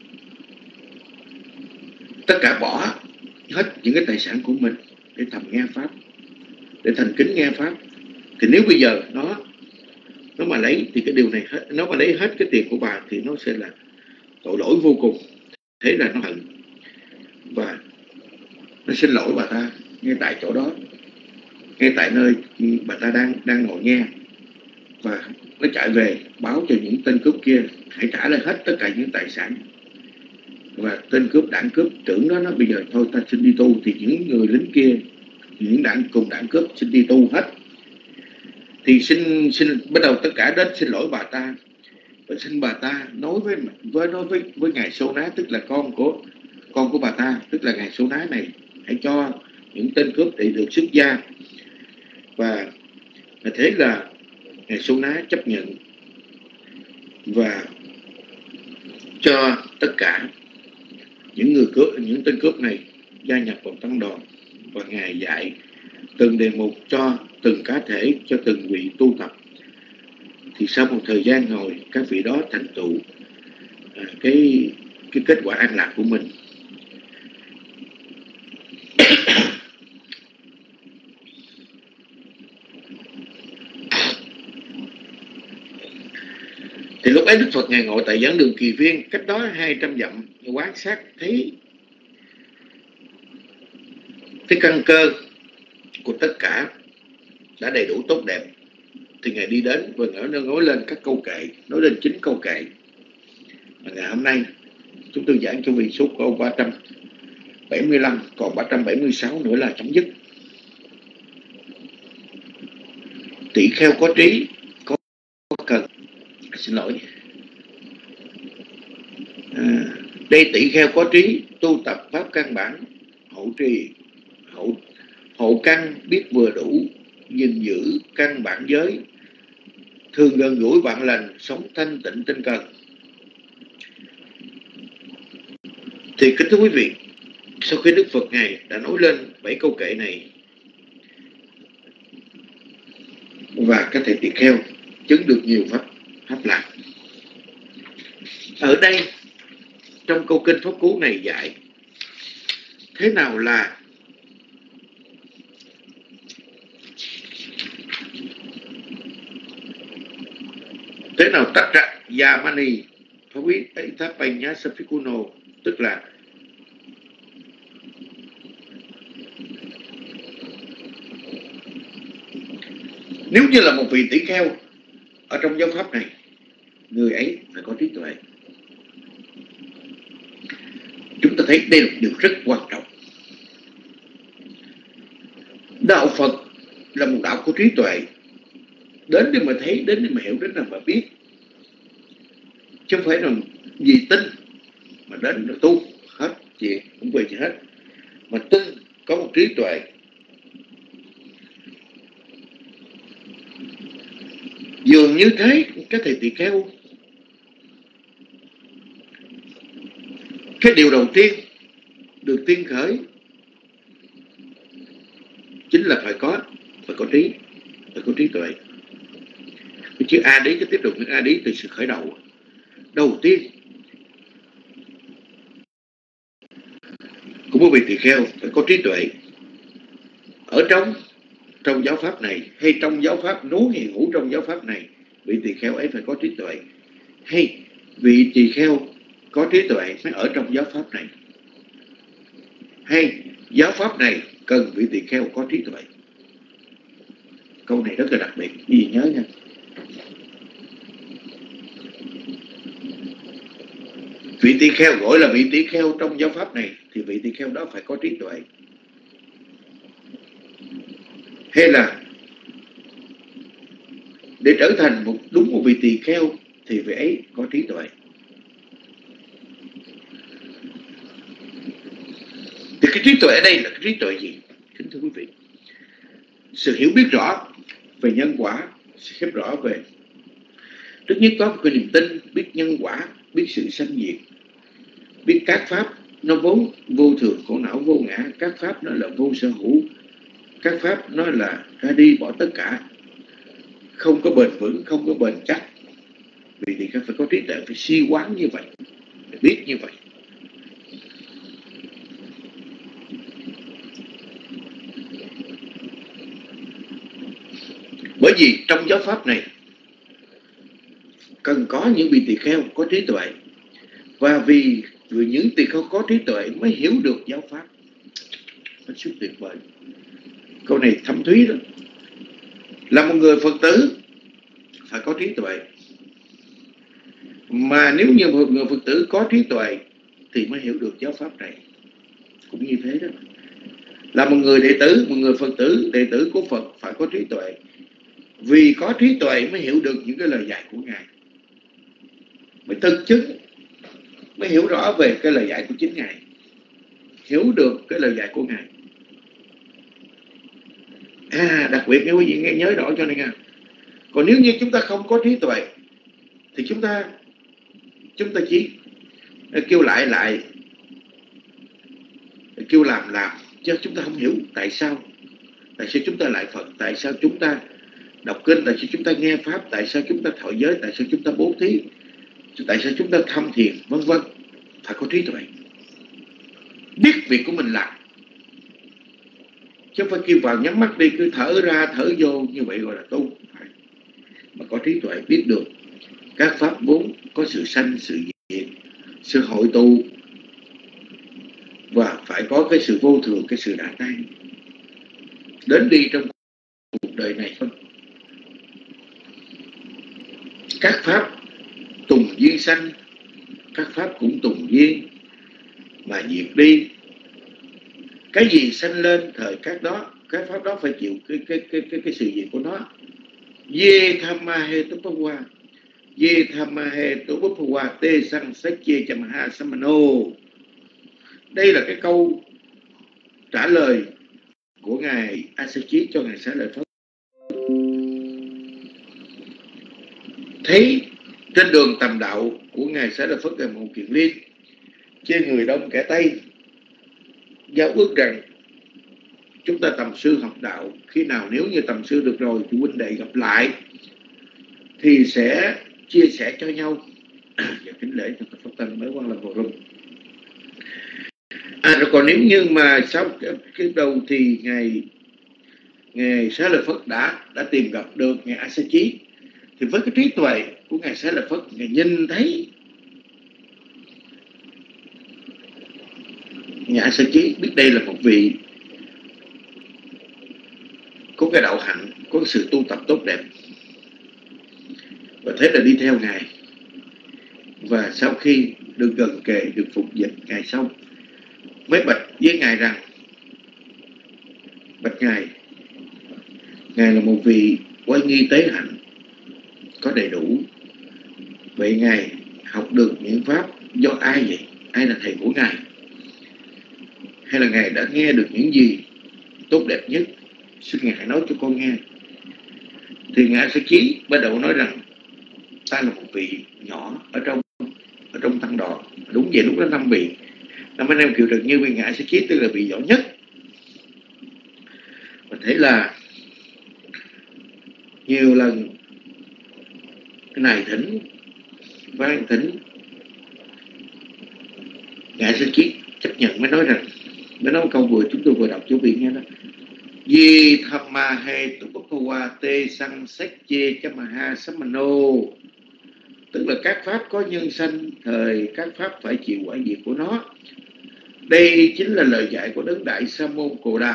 tất cả bỏ hết những cái tài sản của mình để thầm nghe pháp, để thành kính nghe pháp, thì nếu bây giờ nó nó mà lấy thì cái điều này hết, nó mà lấy hết cái tiền của bà thì nó sẽ là tội lỗi vô cùng. Thế là nó hận và nó xin lỗi bà ta ngay tại chỗ đó, ngay tại nơi bà ta đang đang ngồi nghe, và nó chạy về báo cho những tên cướp kia hãy trả lại hết tất cả những tài sản. Và tên cướp đảng cướp trưởng đó nó bây giờ thôi ta xin đi tu, thì những người lính kia, những đảng cùng đảng cướp xin đi tu hết, thì xin xin bắt đầu tất cả đến xin lỗi bà ta, và xin bà ta nói với với nói với với ngài Sô Ná, tức là con của con của bà ta, tức là ngài Sô Ná này, hãy cho những tên cướp để được xuất gia. Và thế là ngài Sô Ná chấp nhận và cho tất cả những người cướp, những tên cướp này gia nhập vào tăng đoàn, và ngài dạy từng đề mục cho từng cá thể, cho từng vị tu tập. Thì sau một thời gian ngồi, các vị đó thành tựu à, cái cái kết quả an lạc của mình. Thì lúc ấy Đức Phật ngài ngồi tại giảng đường Kỳ Viên, cách đó hai trăm dặm, quan sát thấy cái căn cơ của tất cả đã đầy đủ tốt đẹp, thì ngài đi đến và ngỡ nói lên các câu kệ, nói lên chính câu kệ mà ngày hôm nay chúng tôi giảng cho vị số câu ba trăm bảy mươi lăm, còn ba trăm bảy mươi sáu nữa là chấm dứt. Tỷ kheo có trí, có, có cần, xin lỗi à, đây tỷ kheo có trí, tu tập pháp căn bản, hộ trì hộ, hộ căn biết vừa đủ, gìn giữ căn bản giới, thường gần gũi bạn lành, sống thanh tịnh tinh cần. Thì kính thưa quý vị, sau khi Đức Phật ngài đã nói lên bảy câu kệ này, và các thầy tỳ kheo chứng được nhiều pháp pháp lạc. Ở đây trong câu kinh Pháp Cú này dạy thế nào là thế nào tách ra Yamani Phavi Aithapanya Sapikuno, tức là nếu như là một vị tỷ kheo ở trong giáo pháp này, người ấy phải có trí tuệ. Chúng ta thấy đây là một điều rất quan trọng. Đạo Phật là một đạo có trí tuệ, đến để mà thấy, đến để mà hiểu, đến để mà biết, chứ không phải là vì tin mà đến rồi tu hết chuyện, không về gì hết, mà tin có một trí tuệ. Dường như thế, các thầy tỳ kheo, cái điều đầu tiên được tiên khởi chính là phải có phải có trí, phải có trí tuệ. Cái chữ A Đí, cái tiếp tục những A Đí từ sự khởi đầu. Đầu tiên của một vị tỳ kheo phải có trí tuệ. Ở trong trong giáo pháp này, hay trong giáo pháp nối hiện hữu trong giáo pháp này, vị tỳ kheo ấy phải có trí tuệ, hay vị tỳ kheo có trí tuệ mới ở trong giáo pháp này, hay giáo pháp này cần vị tỳ kheo có trí tuệ. Câu này rất là đặc biệt, gì nhớ nha. Vị tỳ kheo gọi là vị tỳ kheo trong giáo pháp này thì vị tỳ kheo đó phải có trí tuệ. Hay là để trở thành một đúng một vị tỳ kheo thì vị ấy có trí tuệ. Thì cái trí tuệ ở đây là cái trí tuệ gì? Kính thưa quý vị, sự hiểu biết rõ về nhân quả, sự hiểu rõ về trước nhất có cái niềm tin, biết nhân quả, biết sự sanh diệt, biết các pháp nó vốn vô thường khổ não vô ngã, các pháp nó là vô sở hữu, các pháp nói là ra đi bỏ tất cả, không có bền vững, không có bền chắc. Vì thì các phải có trí tuệ, phải suy quán như vậy, phải biết như vậy. Bởi vì trong giáo pháp này cần có những vị tỳ kheo có trí tuệ, và vì, vì những tỳ kheo có trí tuệ mới hiểu được giáo pháp. Hết sức tuyệt vời. Câu này thâm thúy đó. Là một người Phật tử phải có trí tuệ, mà nếu như một người Phật tử có trí tuệ thì mới hiểu được giáo pháp này. Cũng như thế đó. Là một người đệ tử, một người Phật tử, đệ tử của Phật phải có trí tuệ. Vì có trí tuệ mới hiểu được những cái lời dạy của Ngài, mới thực chứng, mới hiểu rõ về cái lời dạy của chính Ngài, hiểu được cái lời dạy của Ngài. À, đặc biệt nếu quý vị nghe nhớ rõ cho nên nha. Còn nếu như chúng ta không có trí tuệ thì chúng ta chúng ta chỉ kêu lại lại, kêu làm làm, chứ chúng ta không hiểu tại sao. Tại sao chúng ta lại Phật, tại sao chúng ta đọc kinh, tại sao chúng ta nghe pháp, tại sao chúng ta thọ giới, tại sao chúng ta bố thí, tại sao chúng ta thăm thiền, vân vân. Phải có trí tuệ, biết việc của mình làm, chứ không phải kêu vào nhắm mắt đi, cứ thở ra thở vô như vậy gọi là tu. Phải. Mà có trí tuệ biết được các pháp vốn có sự sanh, sự diệt, sự hội tụ, và phải có cái sự vô thường, cái sự đả tan đến đi trong cuộc đời này. Các pháp tùng duyên sanh, các pháp cũng tùng duyên mà diệt đi. Cái gì sanh lên thời các đó, cái pháp đó phải chịu cái cái cái cái, cái sự diệt của nó. Ye thamahe tuppawa, ye thamahe tuppawa te sang satye chamaha samano. Đây là cái câu trả lời của ngài Asachit cho ngài Xá Lợi Phất. Thấy trên đường tầm đạo của ngài Xá Lợi Phất, ngài Mậu Kiền Liên chê người đông kẻ Tây, giao ước rằng chúng ta tầm sư học đạo, khi nào nếu như tầm sư được rồi thì huynh đệ gặp lại thì sẽ chia sẻ cho nhau. Và kính lễ cho Phật Tăng mới quan làm Bồ Rung. À, rồi còn nếu như mà sau cái, cái đầu thì ngài ngài Xá Lợi Phất đã đã tìm gặp được ngài Asachit, thì với cái trí tuệ của ngài Xá Lợi Phất, ngài nhìn thấy ngài Asachit, biết đây là một vị có cái đạo hạnh, có cái sự tu tập tốt đẹp, và thế là đi theo ngài. Và sau khi được gần kề, được phục dịch ngài xong, mới bạch với ngài rằng, bạch ngài, ngài là một vị oai nghi tế hạnh, có đầy đủ. Vậy ngài học được những pháp do ai vậy? Ai là thầy của ngài? Hay là ngài đã nghe được những gì tốt đẹp nhất? Xin ngài hãy nói cho con nghe. Thì ngài Asachit bắt đầu nói rằng, ta là một vị nhỏ ở trong ở trong tăng đoàn. Đúng vậy, lúc đó năm vị, năm anh em Kiều Trần Như với ngài Asachit tức là vị giỏi nhất. Và thế là nhiều lần cái này thỉnh vang thỉnh, ngài Asachit chấp nhận, mới nói rằng, mới nói câu vừa chúng tôi vừa đọc cho vị nghe đó. Ye thamahe tuppawa te sang satye chamaha samano. Tức là các pháp có nhân sanh, thời các pháp phải chịu quả diệt của nó. Đây chính là lời dạy của Đấng Đại Sa Môn Cồ Đàm.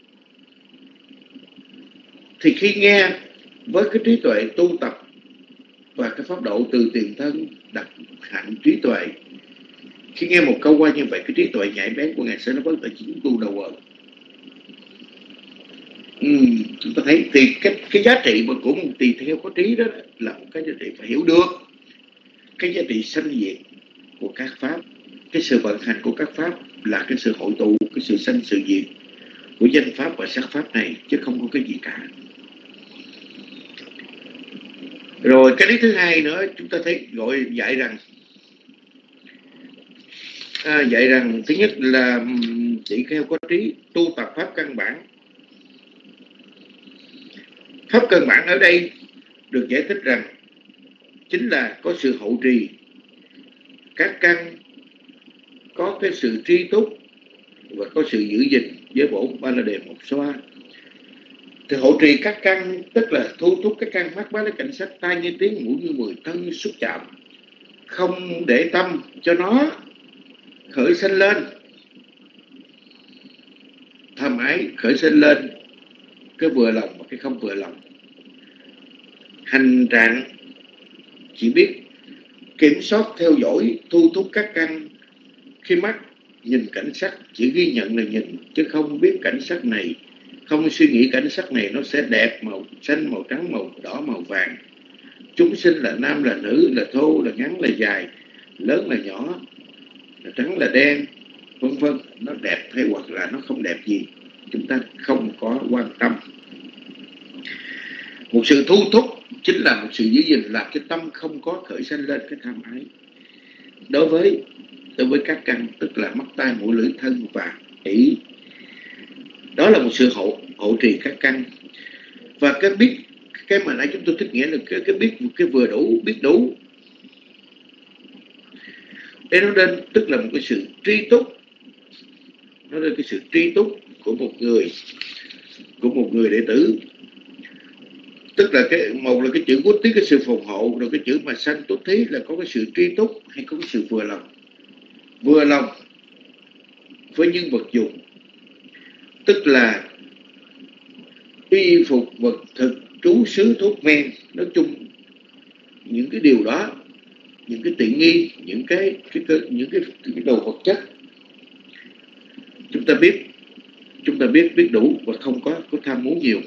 Thì khi nghe với cái trí tuệ tu tập và cái pháp độ từ tiền thân, đặc hạnh trí tuệ, khi nghe một câu qua như vậy, cái trí tuệ nhạy bén của ngài Xá Lợi Phất là chính tu đầu ở. Ừ, chúng ta thấy thì cái, cái giá trị mà của một tỳ kheo có trí đó là một cái giá trị phải hiểu được cái giá trị sanh diệt của các pháp. Cái sự vận hành của các pháp là cái sự hội tụ, cái sự sanh sự diệt của danh pháp và sắc pháp này, chứ không có cái gì cả. Rồi cái lý thứ hai nữa, chúng ta thấy gọi dạy rằng à, dạy rằng thứ nhất là tỳ kheo có trí tu tập pháp căn bản Pháp căn bản ở đây được giải thích rằng chính là có sự hậu trì các căn, có cái sự tri túc và có sự giữ gìn với bổn ba la đề một xoa. Thì hậu trì các căn tức là thu thúc các căn mắt, bá lấy cảnh sắc, tai nghe tiếng, mũi như mùi, thân như xúc chạm, không để tâm cho nó khởi sanh lên tham ái, khởi sanh lên cái vừa lòng và cái không vừa lòng. Hành trạng chỉ biết kiểm soát, theo dõi, thu thúc các căn. Khi mắt nhìn cảnh sắc chỉ ghi nhận là nhìn, chứ không biết cảnh sắc này, không suy nghĩ cảnh sắc này nó sẽ đẹp, màu xanh, màu trắng, màu đỏ, màu vàng, chúng sinh là nam là nữ, là thô là ngắn là dài, lớn là nhỏ, là trắng là đen, vân vân. Nó đẹp hay hoặc là nó không đẹp gì, chúng ta không có quan tâm. Một sự thu thúc chính là một sự giữ gìn, làm cái tâm không có khởi sanh lên cái tham ái đối với đối với các căn, tức là mắt, tai, mũi, lưỡi, thân và ý. Đó là một sự hậu hậu trì các căn. Và cái biết, cái mà nãy chúng tôi thích nghĩa là cái, cái biết, cái vừa đủ, biết đủ. Đây nó nên tức là một cái sự tri túc, nó là cái sự tri túc của một người, của một người đệ tử. Tức là cái một là cái chữ quốc tí, cái sự phù hộ, rồi cái chữ mà sanh túc thí là có cái sự tri túc hay có cái sự vừa lòng. Vừa lòng với những vật dụng, tức là y phục, vật thực, trú xứ, thuốc men, nói chung những cái điều đó, những cái tiện nghi, những cái, cái, cái những cái, cái đồ vật chất, chúng ta biết chúng ta biết biết đủ và không có có tham muốn nhiều.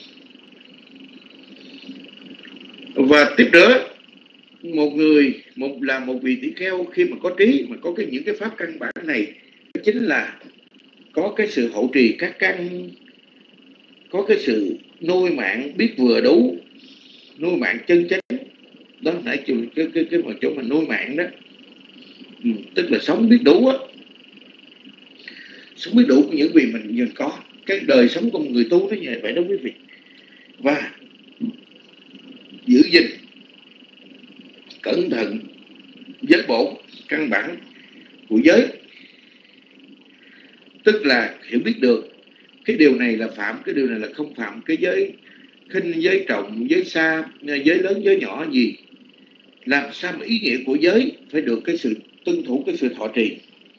Và tiếp nữa, một người một là một vị tỷ kheo khi mà có trí, mà có cái những cái pháp căn bản này, chính là có cái sự hậu trì các căn, có cái sự nuôi mạng biết vừa đủ, nuôi mạng chân chánh. Đó nãy cái cái cái, cái mà chỗ mà nuôi mạng đó, ừ, tức là sống biết đủ á, sống biết đủ của những gì mình mình có. Cái đời sống của một người tu nó như vậy đó quý vị. Và giữ gìn cẩn thận với bổn căn bản của giới, tức là hiểu biết được cái điều này là phạm, cái điều này là không phạm, cái giới khinh, giới trọng, giới xa, giới lớn, giới nhỏ gì. Làm sao mà ý nghĩa của giới phải được cái sự tuân thủ, cái sự thọ trì,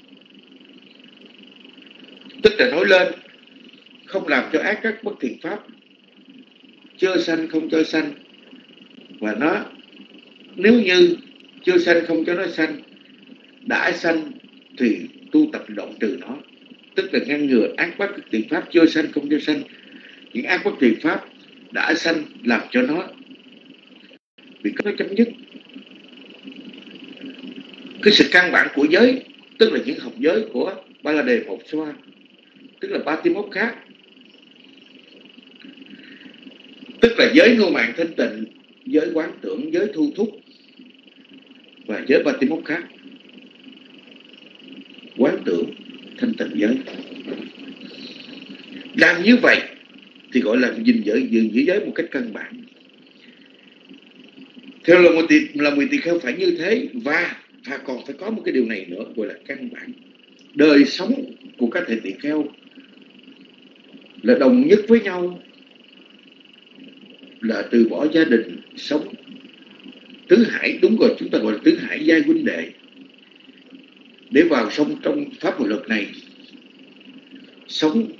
tức là nói lên không làm cho ác các bất thiện pháp, chơ sanh không cho sanh. Và nó nếu như chưa sanh không cho nó sanh, đã sanh thì tu tập đoạn trừ nó, tức là ngăn ngừa ác bất thiện pháp chưa sanh không cho sanh. Những ác bất thiện pháp đã sanh làm cho nó vì nó chấm dứt. Cái sự căn bản của giới, tức là những học giới của ba la đề một xoa, tức là ba mươi mốt khác, tức là giới nuôi mạng thanh tịnh, giới quán tưởng, giới thu thúc và giới ba mươi mốt khác. Quán tưởng, thanh tịnh giới, làm như vậy thì gọi là gìn giới, gìn giữ giới một cách căn bản. Theo là một tỳ là một tỳ kheo phải như thế. Và và còn phải có một cái điều này nữa gọi là căn bản. Đời sống của các thầy tỳ kheo là đồng nhất với nhau, là từ bỏ gia đình, sống tứ hải, đúng rồi, chúng ta gọi là tứ hải giai huynh đệ, để vào sống trong pháp hội luật này, sống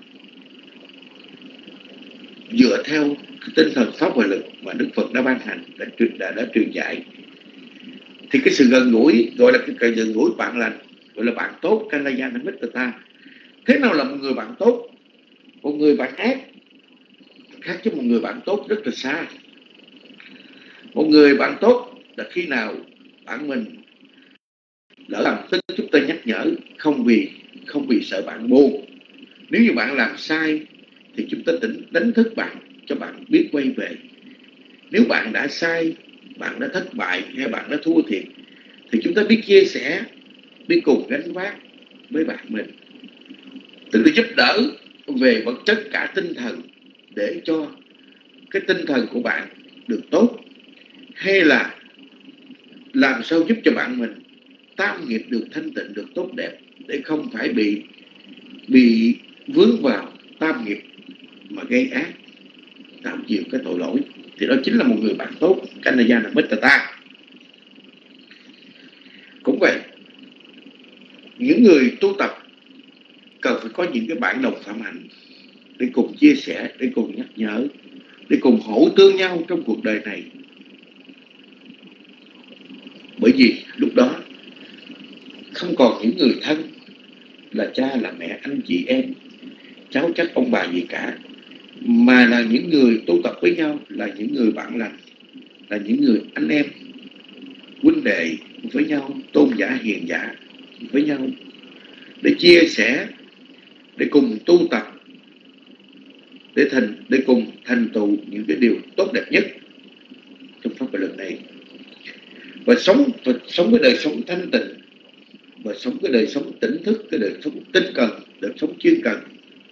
dựa theo cái tinh thần pháp hội luật mà Đức Phật đã ban hành, đã truyền đã, đã truyền dạy. Thì cái sự gần gũi gọi là cái, cái gần gũi bạn lành, gọi là bạn tốt, Kalyana Mitta. Thế nào là một người bạn tốt? Một người bạn ác khác với một người bạn tốt rất là xa. Một người bạn tốt là khi nào bạn mình lỡ làm tính, chúng ta nhắc nhở, không vì không vì sợ bạn buồn. Nếu như bạn làm sai thì chúng ta tỉnh đánh thức bạn, cho bạn biết quay về. Nếu bạn đã sai, bạn đã thất bại hay bạn đã thua thiệt, thì chúng ta biết chia sẻ, biết cùng gánh vác với bạn mình, tức là giúp đỡ về vật chất cả tinh thần, để cho cái tinh thần của bạn được tốt, hay là làm sao giúp cho bạn mình tam nghiệp được thanh tịnh, được tốt đẹp, để không phải bị bị vướng vào tam nghiệp mà gây ác, tạo nhiều cái tội lỗi, thì đó chính là một người bạn tốt, Kalyana Mittata. Cũng vậy, những người tu tập cần phải có những cái bạn đồng phạm hạnh để cùng chia sẻ, để cùng nhắc nhở, để cùng hỗ tương nhau trong cuộc đời này. Bởi vì lúc đó không còn những người thân là cha, là mẹ, anh chị em, cháu chắc ông bà gì cả, mà là những người tu tập với nhau, là những người bạn lành, là những người anh em huynh đệ với nhau, tôn giả hiền giả với nhau, để chia sẻ, để cùng tu tập, để thành để cùng thành tựu những cái điều tốt đẹp nhất trong pháp luận này, và sống và sống cái đời sống thanh tịnh, và sống cái đời sống tỉnh thức, cái đời sống tinh cần, đời sống chuyên cần.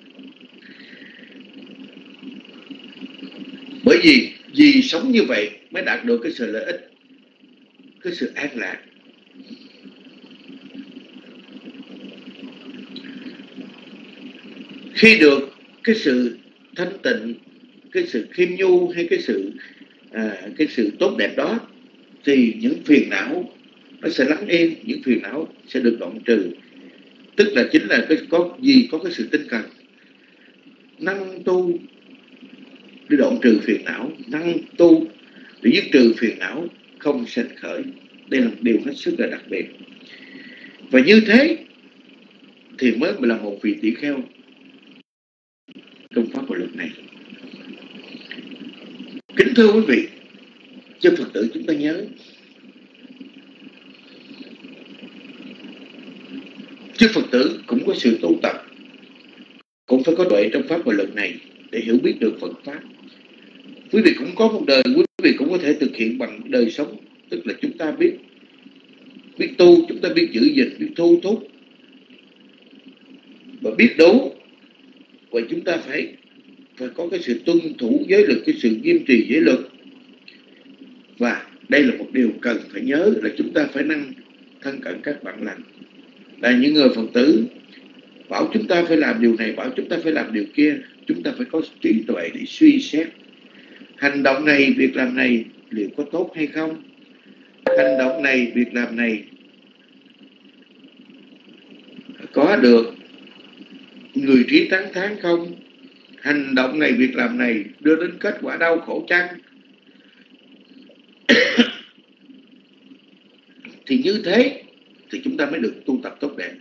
Bởi vì vì sống như vậy mới đạt được cái sự lợi ích, cái sự an lạc. Khi được cái sự thanh tịnh, cái sự khiêm nhu, hay cái sự à, cái sự tốt đẹp đó, thì những phiền não nó sẽ lắng yên, những phiền não sẽ được đoạn trừ. Tức là chính là cái có gì có cái sự tinh cần, năng tu để đoạn trừ phiền não, năng tu để dứt trừ phiền não không sanh khởi. Đây là một điều hết sức là đặc biệt. Và như thế thì mới là một vị tỷ kheo trong pháp luật này. Kính thưa quý vị, cho Phật tử chúng ta nhớ, chứ Phật tử cũng có sự tu tập, cũng phải có tuệ trong pháp và luật này để hiểu biết được Phật pháp. Quý vị cũng có một đời, quý vị cũng có thể thực hiện bằng đời sống, tức là chúng ta biết biết tu, chúng ta biết giữ gìn, biết thu thúc và biết đủ. Và chúng ta phải phải có cái sự tuân thủ giới luật, cái sự nghiêm trì giới luật. Và đây là một điều cần phải nhớ, là chúng ta phải năng thân cận các bạn lành, là những người Phật tử bảo chúng ta phải làm điều này, bảo chúng ta phải làm điều kia. Chúng ta phải có trí tuệ để suy xét hành động này, việc làm này liệu có tốt hay không, hành động này, việc làm này có được người trí tán thán không, hành động này, việc làm này đưa đến kết quả đau khổ chăng. Thì như thế thì chúng ta mới được tu tập tốt đẹp.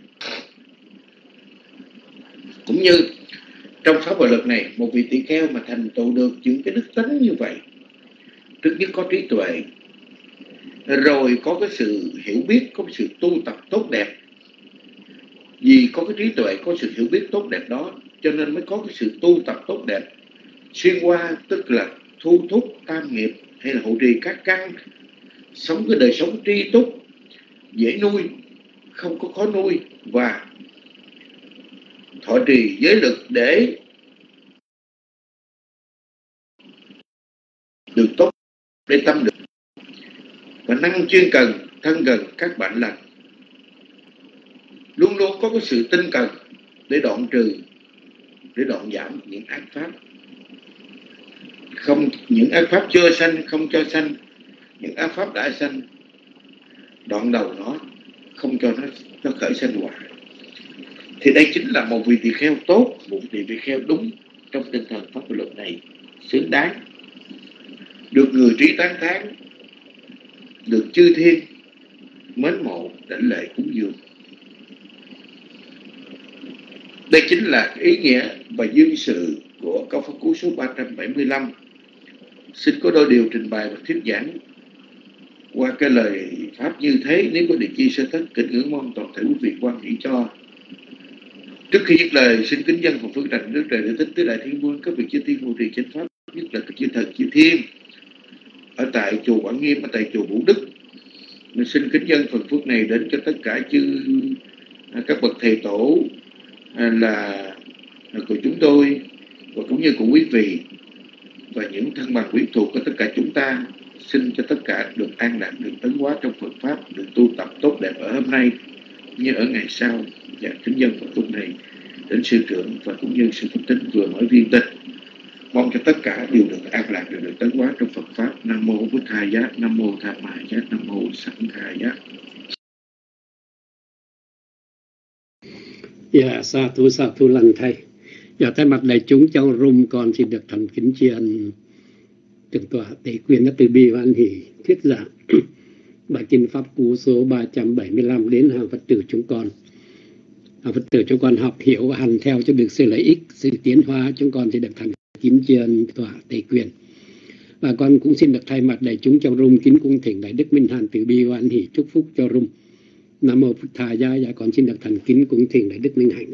Cũng như trong pháp và luật này, một vị tỷ kheo mà thành tựu được những cái đức tánh như vậy, trước nhất có trí tuệ, rồi có cái sự hiểu biết, có cái sự tu tập tốt đẹp. Vì có cái trí tuệ, có sự hiểu biết tốt đẹp đó, cho nên mới có cái sự tu tập tốt đẹp xuyên qua, tức là thu thúc tam nghiệp hay là hộ trì các căn, sống cái đời sống tri túc, dễ nuôi, không có khó nuôi, và thọ trì giới lực để được tốt, để tâm được, và năng chuyên cần, thân gần các bạn lành, luôn luôn có cái sự tinh cần để đoạn trừ, để đoạn giảm những ác pháp, không những ác pháp chưa sanh không cho sanh, những ác pháp đã sanh đoạn đầu nó, không cho nó nó khởi sanh hoài. Thì đây chính là một vị tỳ kheo tốt, một vị tỳ kheo đúng trong tinh thần pháp luật này, xứng đáng được người trí tán thán, được chư thiên mến mộ đảnh lễ cúng dường. Đây chính là ý nghĩa và dương sự của câu pháp cú số ba trăm bảy mươi lăm. Xin có đôi điều trình bày và thuyết giảng qua cái lời pháp như thế. Nếu có địa chi sơ thất, kính ngưỡng mong toàn thể quý vị quan hỷ cho. Trước khi dứt lời, xin kính dân phần phước đảnh đức trời để tính tứ đại thiên vương, các vị chư thiên hộ trì chánh pháp, nhất là các chư thần chư thiên ở tại chùa Quảng Nghiêm, ở tại chùa Vũ Đức. Mình xin kính dân phần phước này đến cho tất cả chư các bậc thầy tổ là của chúng tôi, và cũng như của quý vị, và những thân bằng quyến thuộc của tất cả chúng ta, xin cho tất cả được an lạc, được tấn hóa trong Phật Pháp, được tu tập tốt đẹp ở hôm nay như ở ngày sau. Và kính dân Phật lúc này đến sư trưởng và cũng như sư Phật Tích vừa mới viên tịch, mong cho tất cả đều được an lạc, đều được tấn hóa trong Phật Pháp. Nam mô Bụt Thầy Giá, Nam mô Tham Ma Giá, Nam mô Sẵn Khả Giá. Dạ, sa thú sa thú lành thầy. Dạ, thay mặt đại chúng trong room con xin được thành kính tri ân Thượng tọa Tề Quyền đã từ bi hoan hỷ thuyết giảng bài kinh pháp cú số ba trăm bảy mươi lăm đến hàng Phật tử chúng con. Hàng Phật tử chúng con học hiểu và hành theo cho được sự lợi ích, sự tiến hóa. Chúng con sẽ được thành kính tri ân tọa Tề Quyền. Và con cũng xin được thay mặt đại chúng trong room kính cung thỉnh Đại Đức Minh Hàn từ bi hoan hỷ chúc phúc cho room. Nam mô Bụt Thầy Giá. Dạ, con xin được thành kính cung thỉnh Đại Đức Minh Hạnh.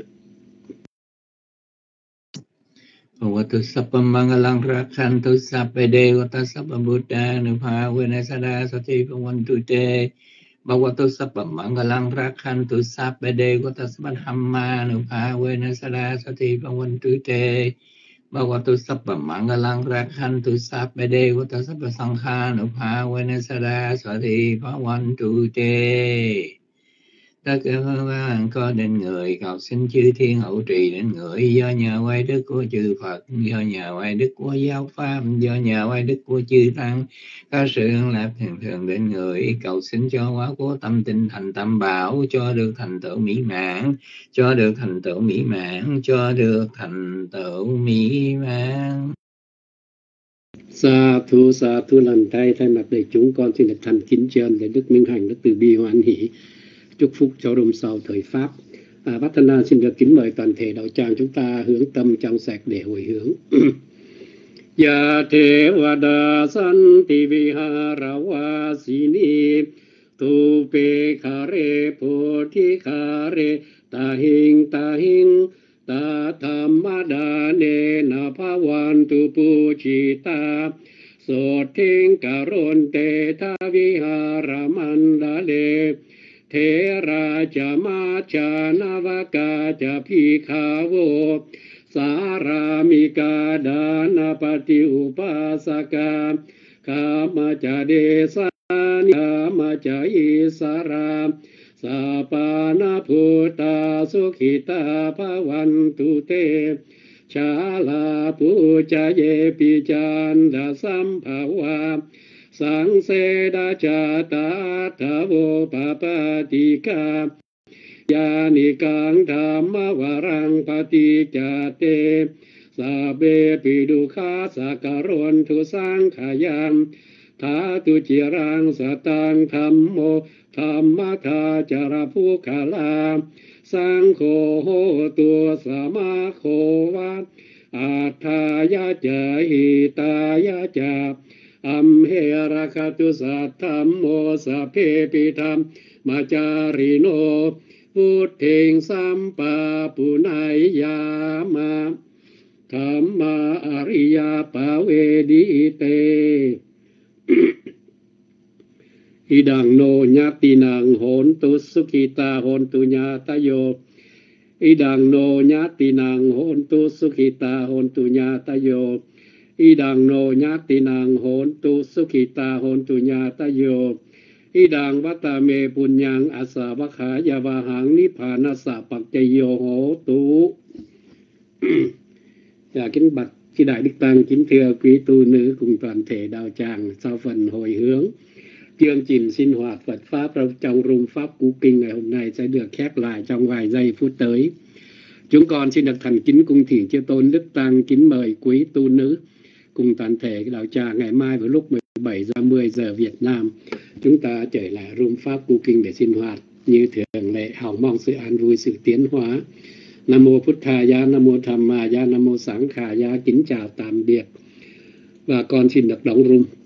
Bhagavato Sappa Mangalang Rakhantu Sappe Devata Sappa Buddha Nupha Venesada Sati Pavantu Te Bhagavato Sappa Mangalang Rakhantu Sappe Devata Sappa Dhamma Nupha Venesada Sati Pavantu Te Bhagavato Sappa Mangalang Rakhantu Sappe Devata Sappa Sankha Nupha Venesada Sati Pavantu Te. Tất cả các bạn có đến người cầu xin chư thiên hậu trì đến người, do nhờ quay đức của chư Phật, do nhờ quay đức của giáo pháp, do nhờ quay đức của chư tăng, có sự an lạc thường thường đến người, cầu xin cho quá cố tâm tinh thành tam bảo, cho được thành tựu mỹ mãn, cho được thành tựu mỹ mãn, cho được thành tựu mỹ mãn. Sa thú sa thú lành thầy. Thay mặt đại chúng con xin được thành kính tri ân Đại Đức Minh Hạnh đã từ bi hoan hỷ chúc phúc cho rung sau thời Pháp. À, Vatthana xin được kính mời toàn thể đạo tràng chúng ta hướng tâm trong sạch để hồi hướng. Ya te vada santi vihara vasini tu pe khare poti khare tahing tahing ta thammadane na bhavantu puchita so thing karonte ta vihara mandale Thế ra cha ma cha navaka cha phikhawo saramika dana pati upasaka kama cha desani kama cha isara sapana puta sukhita bhavantu te chala puja ye pichanda sambhava Sang se da cha ta tha vô pa pa ti ka ya ni kang dhamma varang pa ti cha te sa be pi du kha sa karon tu sang khayam tha tu chi rang sa tang tham mô tham ma tha cha ra phu kha la sang kho ho tu sa ma kho va a tha ya cha hi ta ya cha Am he rakatu satthammo sape pitam macharino Vuddhing sampa punayama Thamma ariya pavedite Idang no nyatinang hontu sukhita hontu nyatayo Idang no nyatinang hontu sukhita hontu nyatayo Idang no nyatinang hontu sukhita hontu nyatayo Idang vatame punyang asa vakhaya vahang niphanasa pakchayo hotu. Dạ, kính bạch chư đại đức tăng, kính thưa quý tu nữ cùng toàn thể đạo tràng, sau phần hồi hướng chương trình sinh hoạt Phật pháp trong room pháp cú kinh ngày hôm nay sẽ được khép lại trong vài giây phút tới. Chúng con xin được thành kính cung thỉnh chư tôn đức tăng, kính mời quý tu nữ cùng toàn thể đạo tràng ngày mai vào lúc mười bảy giờ mười giờ Việt Nam chúng ta trở lại room pháp cú kinh để sinh hoạt như thường lệ, hầu mong sự an vui, sự tiến hóa. Nam mô Phật Thà Giá, Nam mô Tham Ma Giá, Nam mô Sẵn Khả Giá. Kính chào tạm biệt và con xin được đóng room.